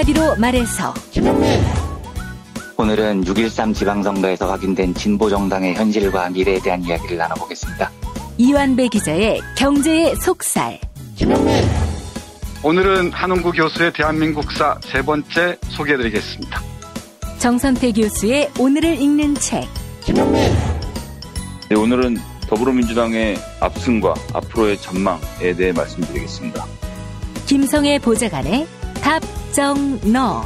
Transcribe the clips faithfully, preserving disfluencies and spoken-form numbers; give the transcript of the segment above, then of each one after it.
한마디로 말해서 오늘은 육 일삼 지방선거에서 확인된 진보정당의 현실과 미래에 대한 이야기를 나눠보겠습니다. 이완배 기자의 경제의 속살. 오늘은 한홍구 교수의 대한민국사 세 번째 소개해드리겠습니다. 정선태 교수의 오늘을 읽는 책. 네, 오늘은 더불어민주당의 압승과 앞으로의 전망에 대해 말씀드리겠습니다. 김성애 보좌관의 답정너.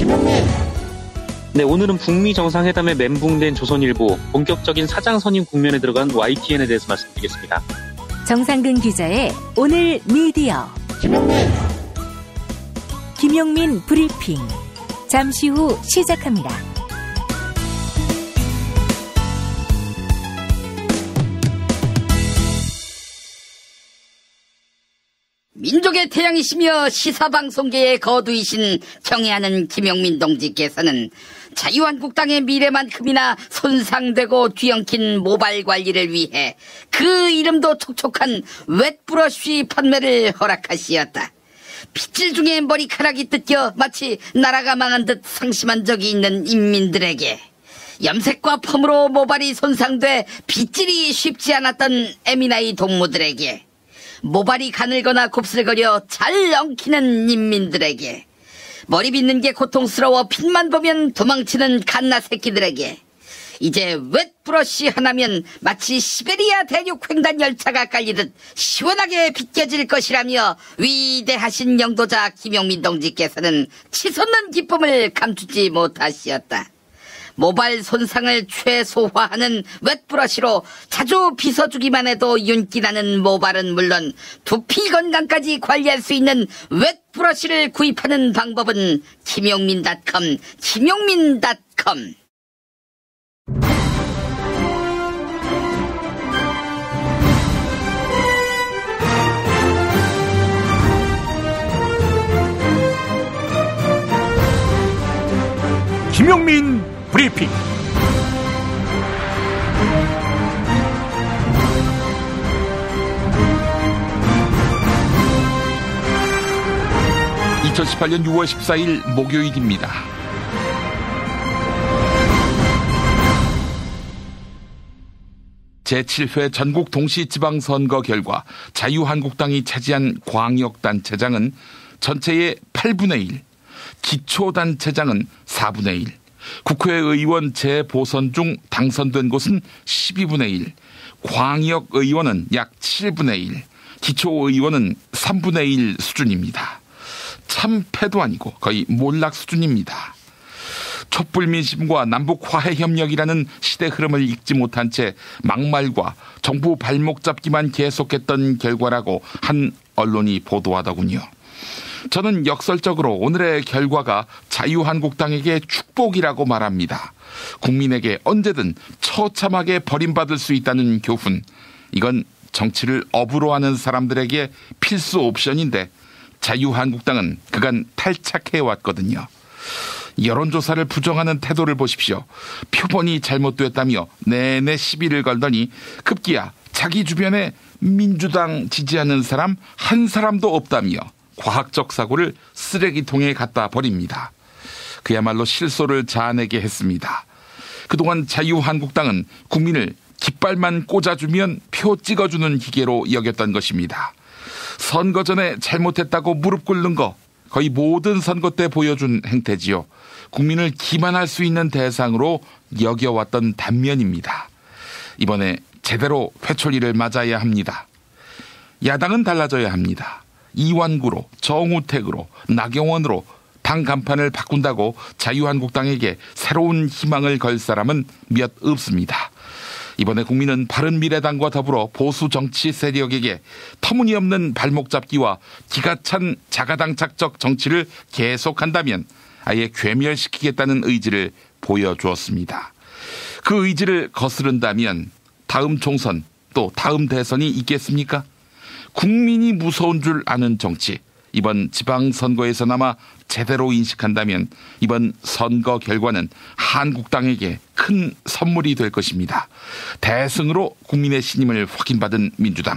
네, 오늘은 북미 정상회담에 멘붕된 조선일보 본격적인 사장 선임 국면에 들어간 와이티엔에 대해서 말씀드리겠습니다. 정상근 기자의 오늘 미디어. 김용민 브리핑. 잠시 후 시작합니다. 민족의 태양이시며 시사방송계의 거두이신 경애하는 김용민 동지께서는 자유한국당의 미래만큼이나 손상되고 뒤엉킨 모발 관리를 위해 그 이름도 촉촉한 웻브러쉬 판매를 허락하시었다. 빗질 중에 머리카락이 뜯겨 마치 나라가 망한 듯 상심한 적이 있는 인민들에게, 염색과 펌으로 모발이 손상돼 빗질이 쉽지 않았던 에미나이 동무들에게, 모발이 가늘거나 곱슬거려 잘 엉키는 인민들에게, 머리 빗는 게 고통스러워 핏만 보면 도망치는 갓나 새끼들에게, 이제 웻브러쉬 하나면 마치 시베리아 대륙 횡단 열차가 깔리듯 시원하게 빗겨질 것이라며 위대하신 영도자 김용민 동지께서는 치솟는 기쁨을 감추지 못하시었다. 모발 손상을 최소화하는 웻브러쉬로 자주 빗어주기만 해도 윤기나는 모발은 물론 두피 건강까지 관리할 수 있는 웻브러쉬를 구입하는 방법은 김용민 닷컴, 김용민 닷컴. 김용민 브리핑. 이천십팔년 유월 십사일 목요일입니다. 제칠회 전국 동시지방선거 결과 자유한국당이 차지한 광역단체장은 전체의 팔분의 일, 기초단체장은 사분의 일, 국회의원 재보선 중 당선된 곳은 십이분의 일, 광역의원은 약 칠분의 일, 기초의원은 삼분의 일 수준입니다. 참패도 아니고 거의 몰락 수준입니다. 촛불민심과 남북화해협력이라는 시대 흐름을 읽지 못한 채 막말과 정부 발목 잡기만 계속했던 결과라고 한 언론이 보도하더군요. 저는 역설적으로 오늘의 결과가 자유한국당에게 축복이라고 말합니다. 국민에게 언제든 처참하게 버림받을 수 있다는 교훈. 이건 정치를 업으로 하는 사람들에게 필수 옵션인데 자유한국당은 그간 탈착해왔거든요. 여론조사를 부정하는 태도를 보십시오. 표본이 잘못됐다며 내내 시비를 걸더니 급기야 자기 주변에 민주당 지지하는 사람 한 사람도 없다며 과학적 사고를 쓰레기통에 갖다 버립니다. 그야말로 실소를 자아내게 했습니다. 그동안 자유한국당은 국민을 깃발만 꽂아주면 표 찍어주는 기계로 여겼던 것입니다. 선거 전에 잘못했다고 무릎 꿇는 거 거의 모든 선거 때 보여준 행태지요. 국민을 기만할 수 있는 대상으로 여겨왔던 단면입니다. 이번에 제대로 회초리를 맞아야 합니다. 야당은 달라져야 합니다. 이완구로, 정우택으로, 나경원으로 당 간판을 바꾼다고 자유한국당에게 새로운 희망을 걸 사람은 몇 없습니다. 이번에 국민은 바른미래당과 더불어 보수 정치 세력에게 터무니없는 발목 잡기와 기가 찬 자가당착적 정치를 계속한다면 아예 괴멸시키겠다는 의지를 보여주었습니다. 그 의지를 거스른다면 다음 총선 또 다음 대선이 있겠습니까? 국민이 무서운 줄 아는 정치, 이번 지방선거에서나마 제대로 인식한다면 이번 선거 결과는 한국당에게 큰 선물이 될 것입니다. 대승으로 국민의 신임을 확인받은 민주당,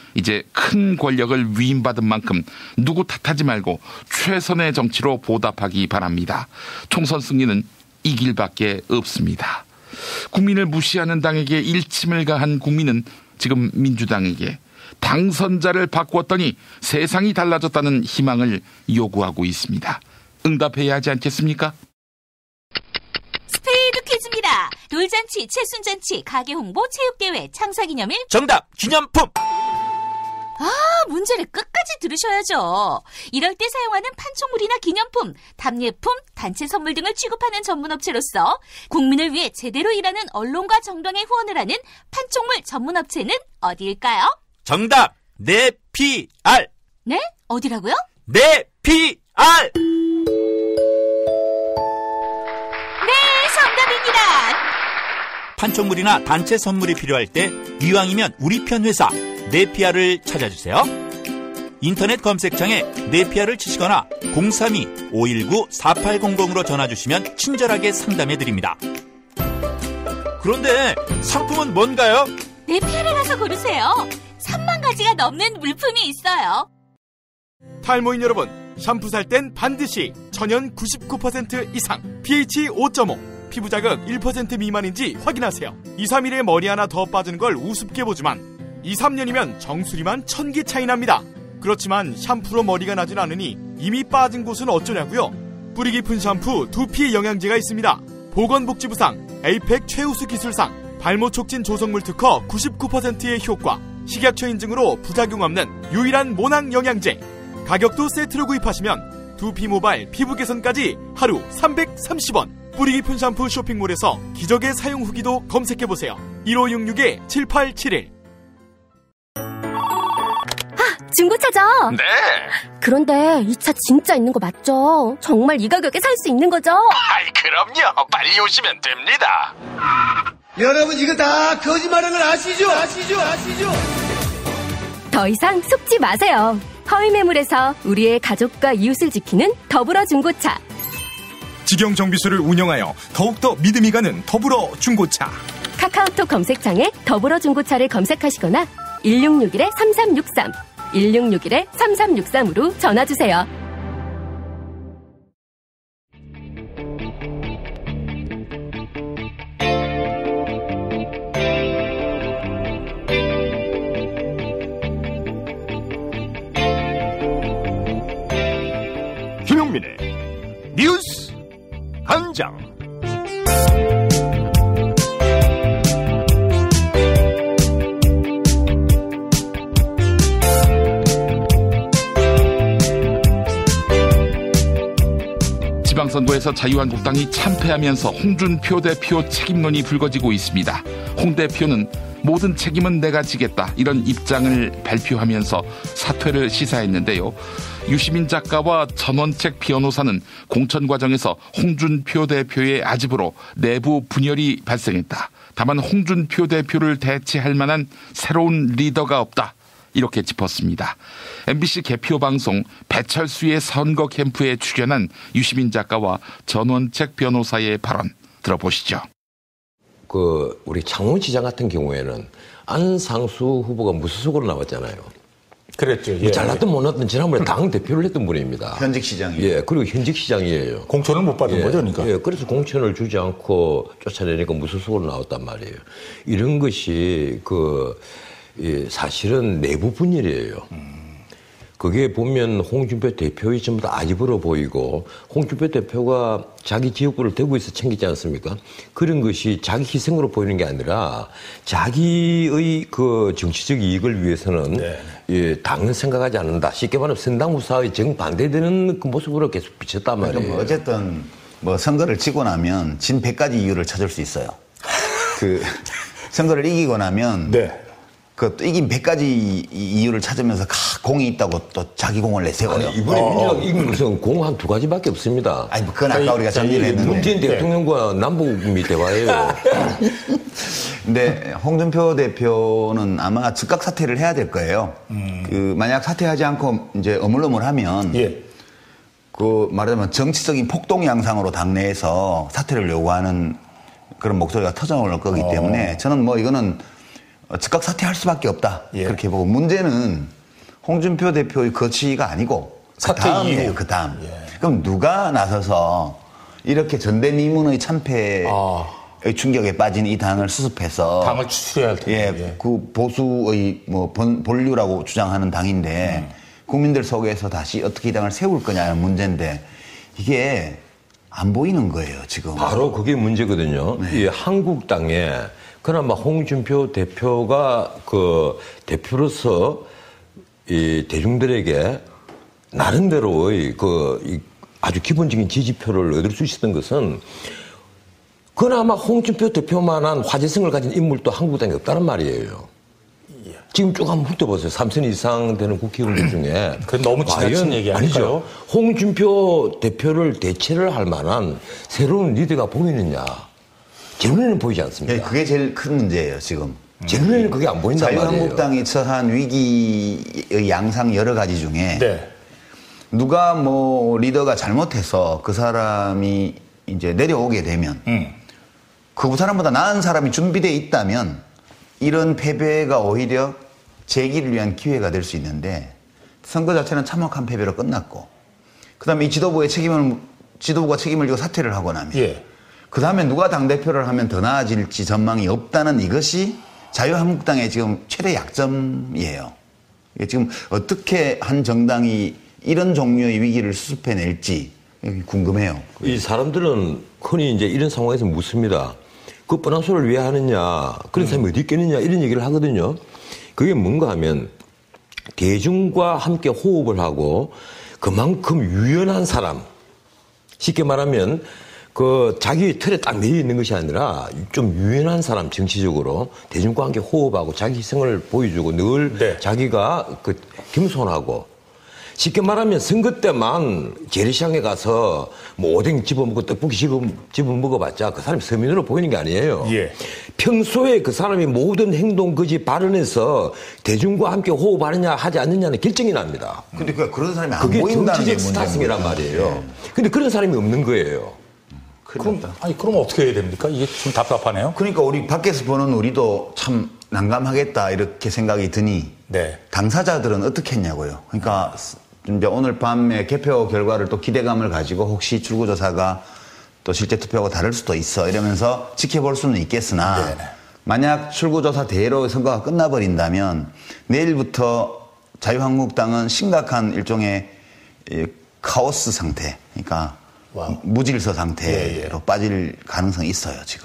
이제 큰 권력을 위임받은 만큼 누구 탓하지 말고 최선의 정치로 보답하기 바랍니다. 총선 승리는 이 길밖에 없습니다. 국민을 무시하는 당에게 일침을 가한 국민은 지금 민주당에게 당선자를 바꾸었더니 세상이 달라졌다는 희망을 요구하고 있습니다. 응답해야 하지 않겠습니까? 스페이드 퀴즈입니다. 돌잔치, 칠순잔치, 가게홍보, 체육대회, 창사기념일. 정답! 기념품! 아, 문제를 끝까지 들으셔야죠. 이럴 때 사용하는 판촉물이나 기념품, 답례품, 단체 선물 등을 취급하는 전문업체로서 국민을 위해 제대로 일하는 언론과 정당에 후원을 하는 판촉물 전문업체는 어디일까요? 정답! 네피알! 네? 어디라고요? 네피알! 네, 정답입니다. 판촉물이나 단체 선물이 필요할 때 이왕이면 우리 편 회사 네피알을 찾아주세요. 인터넷 검색창에 네피알을 치시거나 공삼이 오일구 사팔공공으로 전화주시면 친절하게 상담해드립니다. 그런데 상품은 뭔가요? 네피알에 가서 고르세요. 삼만 가지가 넘는 물품이 있어요. 탈모인 여러분, 샴푸 살 땐 반드시 천연 구십구 퍼센트 이상, 피에이치 오 점 오, 피부 자극 일 퍼센트 미만인지 확인하세요. 이, 삼 일에 머리 하나 더 빠지는 걸 우습게 보지만 이, 삼 년이면 정수리만 천 개 차이 납니다. 그렇지만 샴푸로 머리가 나진 않으니 이미 빠진 곳은 어쩌냐고요? 뿌리 깊은 샴푸 두피 영양제가 있습니다. 보건복지부상, 에이펙 최우수 기술상, 발모 촉진 조성물 특허 구십구 퍼센트의 효과, 식약처 인증으로 부작용 없는 유일한 모낭 영양제. 가격도 세트로 구입하시면 두피 모발, 피부 개선까지 하루 삼백삼십 원. 뿌리 깊은 샴푸 쇼핑몰에서 기적의 사용 후기도 검색해보세요. 일오육육 칠팔칠일. 중고차죠? 네. 그런데 이 차 진짜 있는 거 맞죠? 정말 이 가격에 살 수 있는 거죠? 아이, 그럼요. 빨리 오시면 됩니다. 여러분, 이거 다 거짓말하는 걸 아시죠? 아시죠? 아시죠? 더 이상 속지 마세요. 허위 매물에서 우리의 가족과 이웃을 지키는 더불어 중고차. 직영 정비소를 운영하여 더욱더 믿음이 가는 더불어 중고차. 카카오톡 검색창에 더불어 중고차를 검색하시거나 일육육일 삼삼육삼, 일육육일 삼삼육삼으로 전화주세요. 김용민의 뉴스 한장. 지방선거에서 자유한국당이 참패하면서 홍준표 대표 책임론이 불거지고 있습니다. 홍 대표는 모든 책임은 내가 지겠다, 이런 입장을 발표하면서 사퇴를 시사했는데요. 유시민 작가와 전원책 변호사는 공천 과정에서 홍준표 대표의 아집으로 내부 분열이 발생했다. 다만 홍준표 대표를 대체할 만한 새로운 리더가 없다, 이렇게 짚었습니다. 엠비씨 개표 방송 배철수의 선거 캠프에 출연한 유시민 작가와 전원책 변호사의 발언 들어보시죠. 그 우리 창원시장 같은 경우에는 안상수 후보가 무소속으로 나왔잖아요. 그랬죠. 예. 잘났든 못났든 지난번에 당 대표를 했던 분입니다. 현직 시장이요. 예, 그리고 현직 시장이에요. 공천을 못 받은 예, 거죠, 그러니까. 예, 그래서 공천을 주지 않고 쫓아내니까 무소속으로 나왔단 말이에요. 이런 것이 그 예, 사실은 내부 분열이에요. 음. 그게 보면 홍준표 대표의 전부 다 아집으로 보이고, 홍준표 대표가 자기 지역구를 대구에서 챙기지 않습니까? 그런 것이 자기 희생으로 보이는 게 아니라 자기의 그 정치적 이익을 위해서는 네. 예, 당은 생각하지 않는다. 쉽게 말하면 선당후사의 정반대되는 그 모습으로 계속 비쳤단 말이에요. 그러니까 뭐 어쨌든 뭐 선거를 치고 나면 진 백 가지 이유를 찾을 수 있어요. 그 선거를 이기고 나면 네. 그 또 이긴 백 가지 이유를 찾으면서 공이 있다고 또 자기 공을 내세워요. 아니, 이번에 어. 민주당 이긴 것은 공 한 두 가지밖에 없습니다. 아니, 그건 아까 우리가 정리를 했는데. 문재인 대통령과 네. 남북미 대화예요. 근데 홍준표 대표는 아마 즉각 사퇴를 해야 될 거예요. 음. 그 만약 사퇴하지 않고 이제 어물어물하면 예. 그 말하자면 정치적인 폭동 양상으로 당내에서 사퇴를 요구하는 그런 목소리가 터져나올 거기 때문에 어. 저는 뭐 이거는 즉각 사퇴할 수밖에 없다. 예. 그렇게 보고 문제는 홍준표 대표의 거취가 아니고 그 다음이에요. 그 다음. 예. 그럼 누가 나서서 이렇게 전대미문의 참패의 아. 충격에 빠진 이 당을 수습해서 당을 추스려야 할 텐데. 예, 예. 그 보수의 뭐 본, 본류라고 주장하는 당인데 음. 국민들 속에서 다시 어떻게 이 당을 세울 거냐는 문제인데 이게 안 보이는 거예요, 지금. 바로 그게 문제거든요. 네. 이 한국당에 그나마 홍준표 대표가 그 대표로서 이 대중들에게 나름대로의 그 아주 기본적인 지지표를 얻을 수 있었던 것은 그나마 홍준표 대표만한 화제성을 가진 인물도 한국당에 없다는 말이에요. 지금 쭉 한번 훑어보세요. 삼 선 이상 되는 국회의원들 중에. 그건 너무 지나친 얘기 아니죠? 홍준표 대표를 대체를 할 만한 새로운 리더가 보이느냐. 제 눈에는 보이지 않습니다. 네, 그게 제일 큰 문제예요, 지금. 제 눈에는 그게 안 보인단 말이에요. 자유한국당이 처한 위기의 양상 여러 가지 중에 네. 누가 뭐 리더가 잘못해서 그 사람이 이제 내려오게 되면 음. 그 사람보다 나은 사람이 준비되어 있다면 이런 패배가 오히려 재기를 위한 기회가 될 수 있는데 선거 자체는 참혹한 패배로 끝났고 그다음에 이 지도부의 책임을 지도부가 책임을 지고 사퇴를 하고 나면 예. 그다음에 누가 당대표를 하면 더 나아질지 전망이 없다는 이것이 자유한국당의 지금 최대 약점이에요. 지금 어떻게 한 정당이 이런 종류의 위기를 수습해낼지 궁금해요. 이 사람들은 흔히 이제 이런 상황에서 묻습니다. 그 뻔한 소리를 왜 하느냐, 그런 사람이 어디 있겠느냐, 이런 얘기를 하거든요. 그게 뭔가 하면 대중과 함께 호흡을 하고 그만큼 유연한 사람, 쉽게 말하면 그 자기 틀에 딱 매여 있는 것이 아니라 좀 유연한 사람, 정치적으로 대중과 함께 호흡하고 자기 희생을 보여주고 늘 네. 자기가 그 겸손하고 쉽게 말하면 선거 때만 재래시장에 가서 뭐 오뎅 집어먹고 떡볶이 집어, 집어먹어봤자 그 사람이 서민으로 보이는 게 아니에요. 예. 평소에 그 사람이 모든 행동, 거지 발언에서 대중과 함께 호흡하느냐 하지 않느냐는 결정이 납니다. 근데 그 그런 사람이 안 보인다는 게 문제예요. 그게 정치적 스타성이란 말이에요. 예. 근데 그런 사람이 없는 거예요. 그럼, 아니, 그럼 어떻게 해야 됩니까? 이게 좀 답답하네요. 그러니까 우리 밖에서 보는 우리도 참 난감하겠다 이렇게 생각이 드니 네. 당사자들은 어떻게 했냐고요. 그러니까 이제 오늘 밤에 개표 결과를 또 기대감을 가지고 혹시 출구조사가 또 실제 투표하고 다를 수도 있어 이러면서 지켜볼 수는 있겠으나 네네. 만약 출구조사대로 선거가 끝나버린다면 내일부터 자유한국당은 심각한 일종의 카오스 상태, 그러니까 와우. 무질서 상태로 예, 예. 빠질 가능성이 있어요, 지금.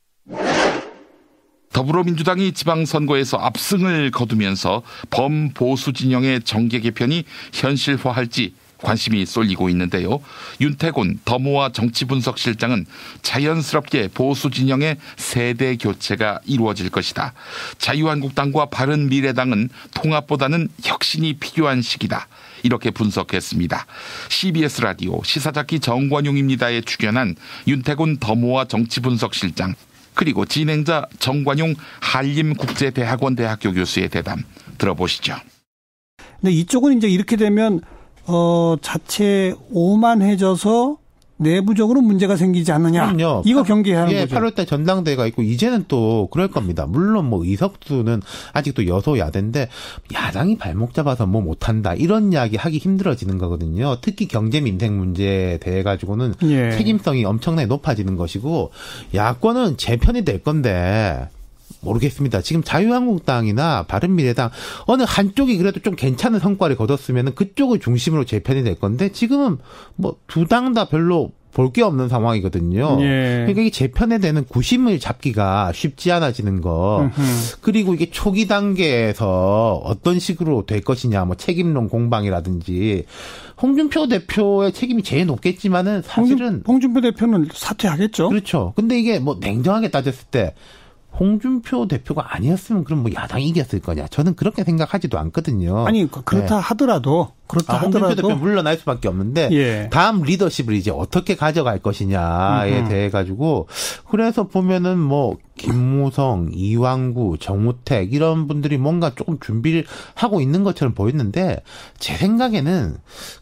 더불어민주당이 지방선거에서 압승을 거두면서 범보수 진영의 정계 개편이 현실화할지 관심이 쏠리고 있는데요. 윤태곤 더모아 정치분석실장은 자연스럽게 보수 진영의 세대 교체가 이루어질 것이다. 자유한국당과 바른미래당은 통합보다는 혁신이 필요한 시기다. 이렇게 분석했습니다. 씨비에스 라디오 시사자키 정관용입니다에 출연한 윤태곤 더모아 정치분석실장 그리고 진행자 정관용 한림국제대학원 대학교 교수의 대담 들어보시죠. 근데 이쪽은 이제 이렇게 되면 어 자체 오만해져서 내부적으로 문제가 생기지 않느냐. 그럼요. 이거 경계하는 예, 거죠. 팔월달 전당대회가 있고 이제는 또 그럴 겁니다. 물론 뭐 의석수는 아직도 여소야대인데 야당이 발목 잡아서 뭐 못한다 이런 이야기 하기 힘들어지는 거거든요. 특히 경제 민생 문제에 대해 가지고는 예. 책임성이 엄청나게 높아지는 것이고 야권은 재편이 될 건데 모르겠습니다. 지금 자유한국당이나 바른미래당 어느 한쪽이 그래도 좀 괜찮은 성과를 거뒀으면 그쪽을 중심으로 재편이 될 건데 지금은 뭐 두 당 다 별로 볼 게 없는 상황이거든요. 예. 그러니까 이 재편에 대한 구심을 잡기가 쉽지 않아지는 거. 음흠. 그리고 이게 초기 단계에서 어떤 식으로 될 것이냐, 뭐 책임론 공방이라든지 홍준표 대표의 책임이 제일 높겠지만은 사실은 홍준, 홍준표 대표는 사퇴하겠죠. 그렇죠. 근데 이게 뭐 냉정하게 따졌을 때. 홍준표 대표가 아니었으면 그럼 뭐 야당이 이겼을 거냐? 저는 그렇게 생각하지도 않거든요. 아니 그렇다 네. 하더라도 그렇다 아, 하더라도 홍준표 대표 물러날 수밖에 없는데 예. 다음 리더십을 이제 어떻게 가져갈 것이냐에 음흠. 대해 가지고 그래서 보면은 뭐 김무성, 이왕구, 정우택 이런 분들이 뭔가 조금 준비를 하고 있는 것처럼 보였는데 제 생각에는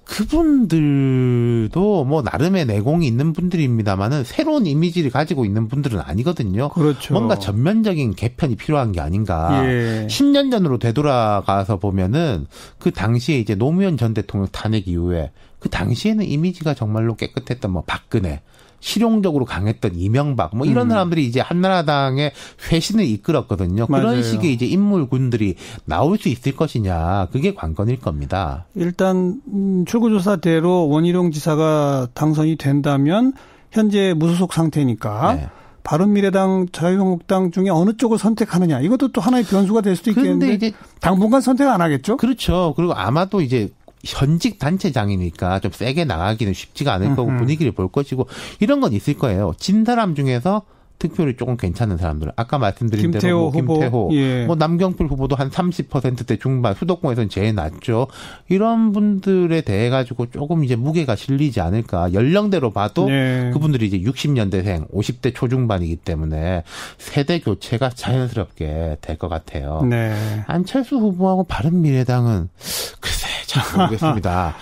그분들도 뭐 나름의 내공이 있는 분들입니다만은 새로운 이미지를 가지고 있는 분들은 아니거든요. 그렇죠. 뭔가 전 전면적인 개편이 필요한 게 아닌가. 예. 십 년 전으로 되돌아가서 보면은 그 당시에 이제 노무현 전 대통령 탄핵 이후에 그 당시에는 이미지가 정말로 깨끗했던 뭐 박근혜, 실용적으로 강했던 이명박 뭐 이런 음. 사람들이 이제 한나라당의 쇄신을 이끌었거든요. 맞아요. 그런 식의 이제 인물군들이 나올 수 있을 것이냐. 그게 관건일 겁니다. 일단 출구조사대로 원희룡 지사가 당선이 된다면 현재 무소속 상태니까 네. 바른미래당, 자유한국당 중에 어느 쪽을 선택하느냐. 이것도 또 하나의 변수가 될 수도 있겠는데 이제 당분간 선택 안 하겠죠? 그렇죠. 그리고 아마도 이제 현직 단체장이니까 좀 세게 나가기는 쉽지가 않을 거고 분위기를 볼 것이고 이런 건 있을 거예요. 진 사람 중에서 득표율이 조금 괜찮은 사람들. 아까 말씀드린 김태호 대로 뭐 후보. 김태호, 예. 뭐 남경필 후보도 한 삼십 퍼센트대 중반, 수도권에서는 제일 낮죠. 이런 분들에 대해 가지고 조금 이제 무게가 실리지 않을까. 연령대로 봐도 예. 그분들이 이제 육십 년대생, 오십 대 초중반이기 때문에 세대 교체가 자연스럽게 될 것 같아요. 네. 안철수 후보하고 바른미래당은 글쎄 잘 모르겠습니다.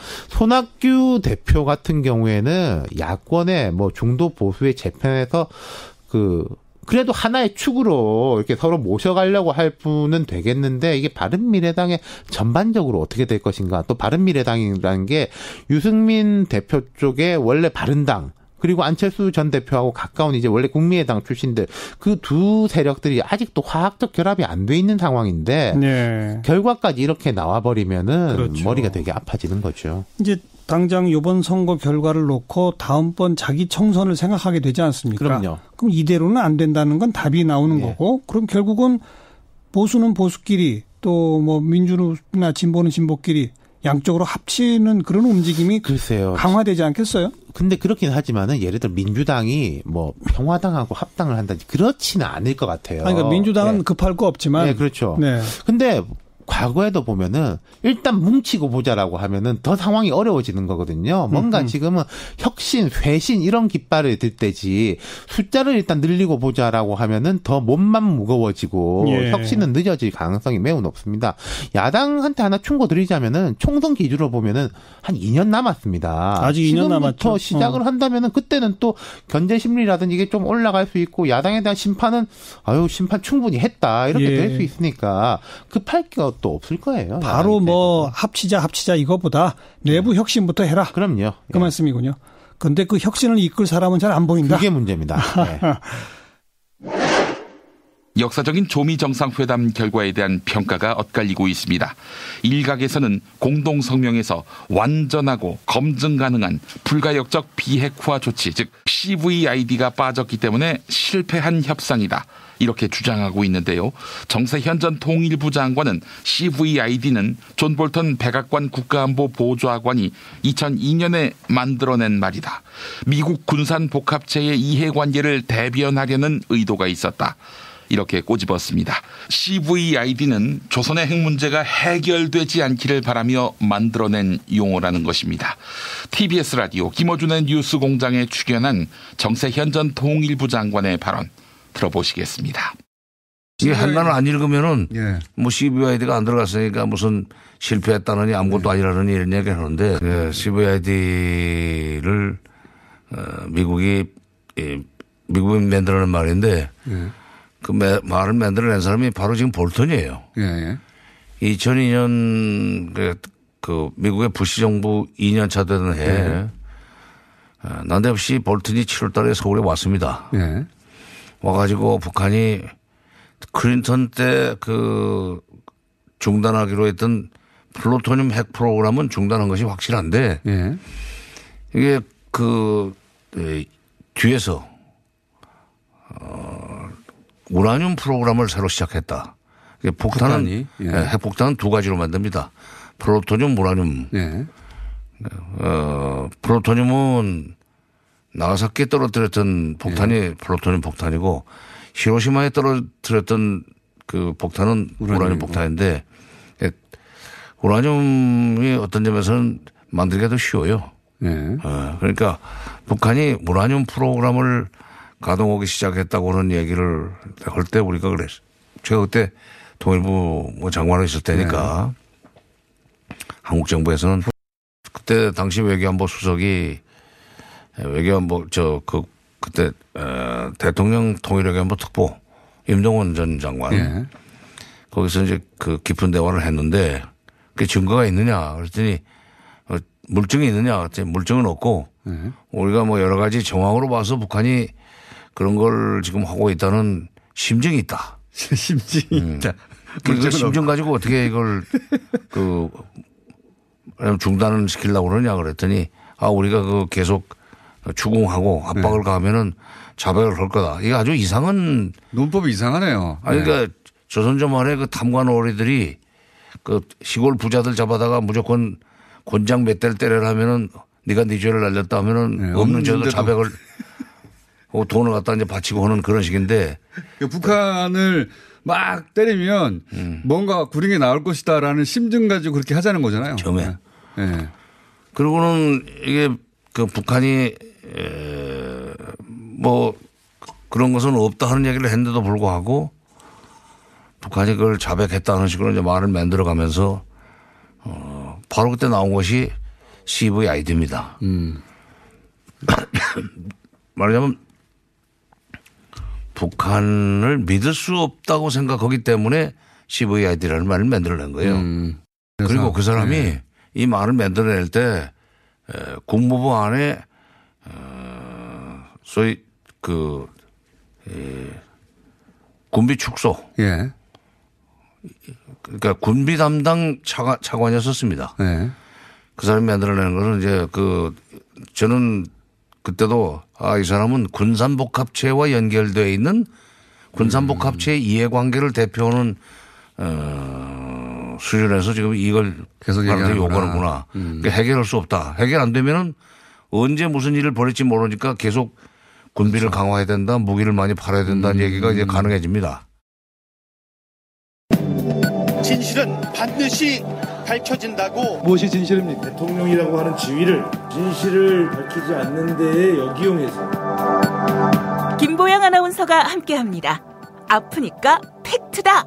손학규 대표 같은 경우에는 야권의 뭐 중도 보수의 재편에서 그 그래도 하나의 축으로 이렇게 서로 모셔가려고 할 분은 되겠는데 이게 바른미래당의 전반적으로 어떻게 될 것인가. 또 바른미래당이라는 게 유승민 대표 쪽에 원래 바른당 그리고 안철수 전 대표하고 가까운 이제 원래 국민의당 출신들 그 두 세력들이 아직도 화학적 결합이 안 돼 있는 상황인데 네. 결과까지 이렇게 나와버리면은 그렇죠. 머리가 되게 아파지는 거죠. 이제 당장 이번 선거 결과를 놓고 다음번 자기 총선을 생각하게 되지 않습니까? 그럼요. 그럼 이대로는 안 된다는 건 답이 나오는 네. 거고 그럼 결국은 보수는 보수끼리 또 뭐 민주나 진보는 진보끼리 양쪽으로 합치는 그런 움직임이 글쎄요. 강화되지 않겠어요? 근데 그렇긴 하지만은 예를 들어 민주당이 뭐 평화당하고 합당을 한다든지 그렇지는 않을 것 같아요. 아니, 그러니까 민주당은 네. 급할 거 없지만. 네, 그렇죠. 네. 근데 과거에도 보면은 일단 뭉치고 보자라고 하면은 더 상황이 어려워지는 거거든요. 뭔가 음흠. 지금은 혁신, 쇄신 이런 깃발을 들 때지 숫자를 일단 늘리고 보자라고 하면은 더 몸만 무거워지고 예. 혁신은 늦어질 가능성이 매우 높습니다. 야당한테 하나 충고 드리자면은 총선 기준으로 보면은 한 이 년 남았습니다. 아직 이 년 남았죠. 시작을 어. 한다면은 그때는 또 견제 심리라든지 이게 좀 올라갈 수 있고 야당에 대한 심판은 아유 심판 충분히 했다 이렇게 예. 될 수 있으니까 급할 것 또 없을 거예요. 바로 뭐 합치자 합치자 이거보다 내부 혁신부터 해라. 그럼요. 그 예. 말씀이군요. 그런데 그 혁신을 이끌 사람은 잘 안 보인다. 그게 문제입니다. 네. 역사적인 조미 정상회담 결과에 대한 평가가 엇갈리고 있습니다. 일각에서는 공동성명에서 완전하고 검증 가능한 불가역적 비핵화 조치, 즉 씨브이아이디가 빠졌기 때문에 실패한 협상이다. 이렇게 주장하고 있는데요. 정세현 전 통일부 장관은 씨브이아이디는 존 볼턴 백악관 국가안보 보좌관이 이천이 년에 만들어낸 말이다. 미국 군산 복합체의 이해관계를 대변하려는 의도가 있었다. 이렇게 꼬집었습니다. 씨브이아이디는 조선의 핵 문제가 해결되지 않기를 바라며 만들어낸 용어라는 것입니다. 티비에스 라디오 김어준의 뉴스공장에 출연한 정세현 전 통일부 장관의 발언 들어보시겠습니다. 이게 한나는 안 읽으면은 예. 뭐 씨브이아이디가 안 들어갔으니까 무슨 실패했다느니 아무것도 예. 아니라느니 이런 얘기를 하는데 예, 씨브이아이디를 어, 미국이 예, 미국이 만들어낸 말인데 예. 그 매, 말을 만들어낸 사람이 바로 지금 볼턴이에요. 예. 이천이 년 그, 그 미국의 부시 정부 이 년 차 되던 해에 예. 어, 난데없이 볼턴이 칠월 달에 서울에 왔습니다. 예. 와가지고 북한이 클린턴 때 그 중단하기로 했던 플루토늄 핵 프로그램은 중단한 것이 확실한데 예. 이게 그 에, 뒤에서 어, 우라늄 프로그램을 새로 시작했다. 이게 폭탄은 예. 핵폭탄은 두 가지로 만듭니다. 플루토늄, 우라늄. 예. 어, 플루토늄은 나가사키에 떨어뜨렸던 폭탄이 예. 플루토늄 폭탄이고 히로시마에 떨어뜨렸던 그 폭탄은 우라늄, 우라늄 폭탄인데 우라늄이 어떤 점에서는 만들기가 더 쉬워요. 예. 어, 그러니까 북한이 우라늄 프로그램을 가동하기 시작했다고 하는 얘기를 할 때 우리가 그랬어요. 제가 그때 통일부 뭐 장관으로 있을 때니까 예. 한국 정부에서는 그때 당시 외교안보 수석이 외교안보 저 그 그때 어, 대통령 통일외교안보 특보 임동원 전 장관. 예. 거기서 이제 그 깊은 대화를 했는데 그 증거가 있느냐 그랬더니 어, 물증이 있느냐 그랬더니 물증은 없고 예. 우리가 뭐 여러 가지 정황으로 봐서 북한이 그런 걸 지금 하고 있다는 심증이 있다. 심증이 음. 있다. 그 심증 가지고 어떻게 이걸 그 중단을 시키려고 그러냐 그랬더니 아 우리가 그 계속 추궁하고 압박을 네. 가하면은 자백을 걸 거다. 이게 아주 이상한 논법이 이상하네요. 아니 그러니까 네. 조선조 말에 그 탐관 오리들이 그 시골 부자들 잡아다가 무조건 곤장 몇 대를 때려라 하면은 네가 네 죄를 날렸다 하면은 네, 없는 죄도 자백을 돈을 갖다 이제 바치고 하는 그런 식인데 그러니까 북한을 막 때리면 음. 뭔가 구령에 나올 것이다라는 심증 가지고 그렇게 하자는 거잖아요. 처음에. 네. 그리고는 이게 그 북한이 에 뭐 그런 것은 없다 하는 얘기를 했는데도 불구하고 북한이 그걸 자백했다는 식으로 이제 말을 만들어 가면서 어 바로 그때 나온 것이 씨브이아이디입니다. 음. 말하자면 북한을 믿을 수 없다고 생각하기 때문에 씨브이아이디라는 말을 만들어낸 거예요. 음. 그리고 그 사람이 네. 이 말을 만들어낼 때 국무부 안에 어 소위 그 에, 군비 축소, 예. 그러니까 군비 담당 차관, 차관이었었습니다. 예. 그 사람이 만들어내는 것은 이제 그 저는 그때도 아, 이 사람은 군산복합체와 연결되어 있는 군산복합체의 음. 이해관계를 대표하는 어, 수준에서 지금 이걸 계속 요구하는구나. 음. 그러니까 해결할 수 없다. 해결 안 되면은 언제 무슨 일을 벌일지 모르니까 계속 군비를 그렇죠. 강화해야 된다. 무기를 많이 팔아야 된다는 음. 얘기가 이제 가능해집니다. 진실은 반드시 밝혀진다고. 무엇이 진실입니까? 대통령이라고 하는 지위를 진실을 밝히지 않는 데에 역이용해서. 김보영 아나운서가 함께합니다. 아프니까 팩트다.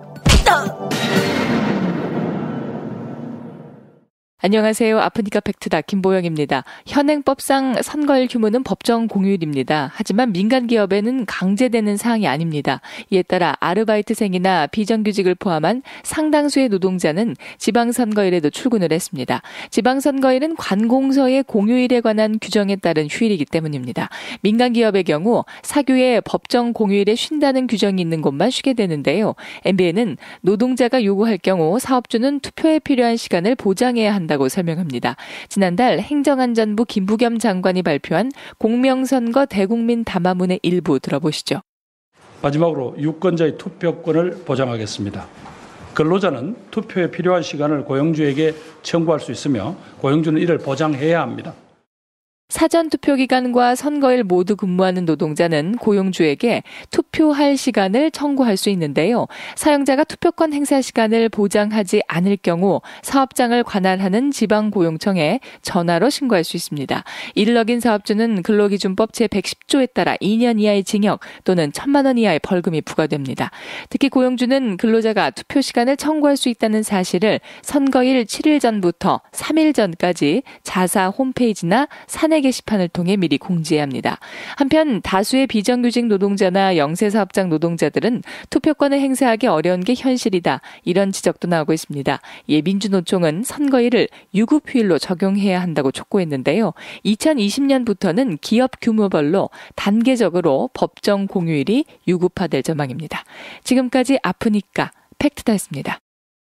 안녕하세요. 아프니까 팩트다. 김보영입니다. 현행법상 선거일 규모는 법정 공휴일입니다. 하지만 민간 기업에는 강제되는 사항이 아닙니다. 이에 따라 아르바이트생이나 비정규직을 포함한 상당수의 노동자는 지방선거일에도 출근을 했습니다. 지방선거일은 관공서의 공휴일에 관한 규정에 따른 휴일이기 때문입니다. 민간 기업의 경우 사규에 법정 공휴일에 쉰다는 규정이 있는 곳만 쉬게 되는데요. 엠비에는 노동자가 요구할 경우 사업주는 투표에 필요한 시간을 보장해야 한다 다고 설명합니다. 지난달 행정안전부 김부겸 장관이 발표한 공명선거 대국민 담화문의 일부 들어보시죠. 마지막으로 유권자의 투표권을 보장하겠습니다. 근로자는 투표에 필요한 시간을 고용주에게 청구할 수 있으며 고용주는 이를 보장해야 합니다. 사전투표 기간과 선거일 모두 근무하는 노동자는 고용주에게 투표할 시간을 청구할 수 있는데요. 사용자가 투표권 행사 시간을 보장하지 않을 경우 사업장을 관할하는 지방고용청에 전화로 신고할 수 있습니다. 이를 어긴 사업주는 근로기준법 제백십 조에 따라 이 년 이하의 징역 또는 천만 원 이하의 벌금이 부과됩니다. 특히 고용주는 근로자가 투표 시간을 청구할 수 있다는 사실을 선거일 칠 일 전부터 삼 일 전까지 자사 홈페이지나 사내 게시판을 통해 미리 공지해야 합니다. 한편 다수의 비정규직 노동자나 영세사업장 노동자들은 투표권을 행사하기 어려운 게 현실이다. 이런 지적도 나오고 있습니다. 이에 민주노총은 선거일을 유급휴일로 적용해야 한다고 촉구했는데요. 이천이십 년부터는 기업 규모별로 단계적으로 법정 공휴일이 유급화될 전망입니다. 지금까지 아프니까 팩트다였습니다.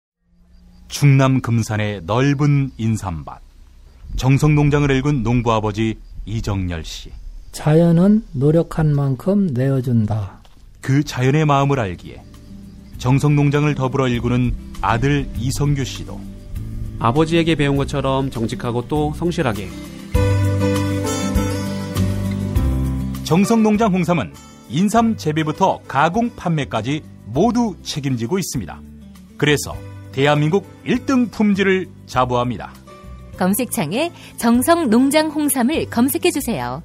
충남 금산의 넓은 인삼밭. 정성농장을 일군 농부아버지 이정열 씨. 자연은 노력한 만큼 내어준다. 그 자연의 마음을 알기에 정성농장을 더불어 일구는 아들 이성규 씨도 아버지에게 배운 것처럼 정직하고 또 성실하게. 정성농장 홍삼은 인삼 재배부터 가공 판매까지 모두 책임지고 있습니다. 그래서 대한민국 일 등 품질을 자부합니다. 검색창에 정성농장 홍삼을 검색해주세요.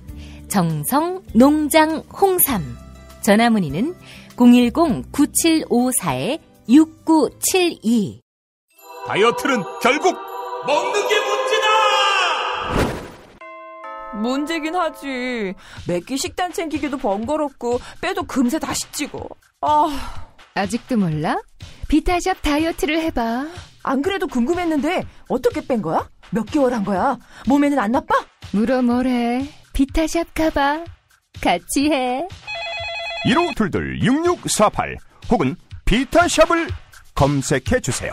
정성농장 홍삼. 전화문의는 공일공 구칠오사 육구칠이. 다이어트는 결국 먹는 게 문제다! 문제긴 하지. 매끼 식단 챙기기도 번거롭고 빼도 금세 다시 찌고. 아, 아직도 몰라? 비타샵 다이어트를 해봐. 안 그래도 궁금했는데 어떻게 뺀 거야? 몇 개월 한 거야? 몸에는 안 나빠? 물어 뭐래. 비타샵 가봐. 같이 해. 일오이이 육육사팔 혹은 비타샵을 검색해 주세요.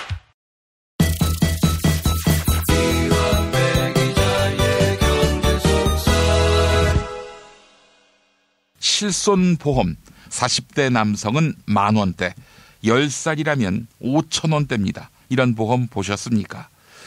실손보험 사십 대 남성은 만 원대, 열 살이라면 오천 원대입니다. 이런 보험 보셨습니까?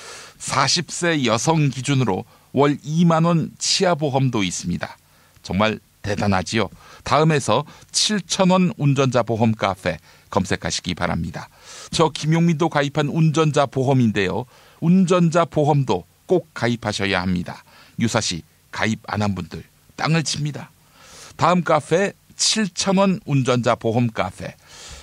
사십 세 여성 기준으로 월 이만 원 치아 보험도 있습니다. 정말 대단하지요. 다음에서 칠천 원 운전자 보험 카페 검색하시기 바랍니다. 저 김용민도 가입한 운전자 보험인데요. 운전자 보험도 꼭 가입하셔야 합니다. 유사시 가입 안 한 분들 땅을 칩니다. 다음 카페 칠천 원 운전자 보험 카페.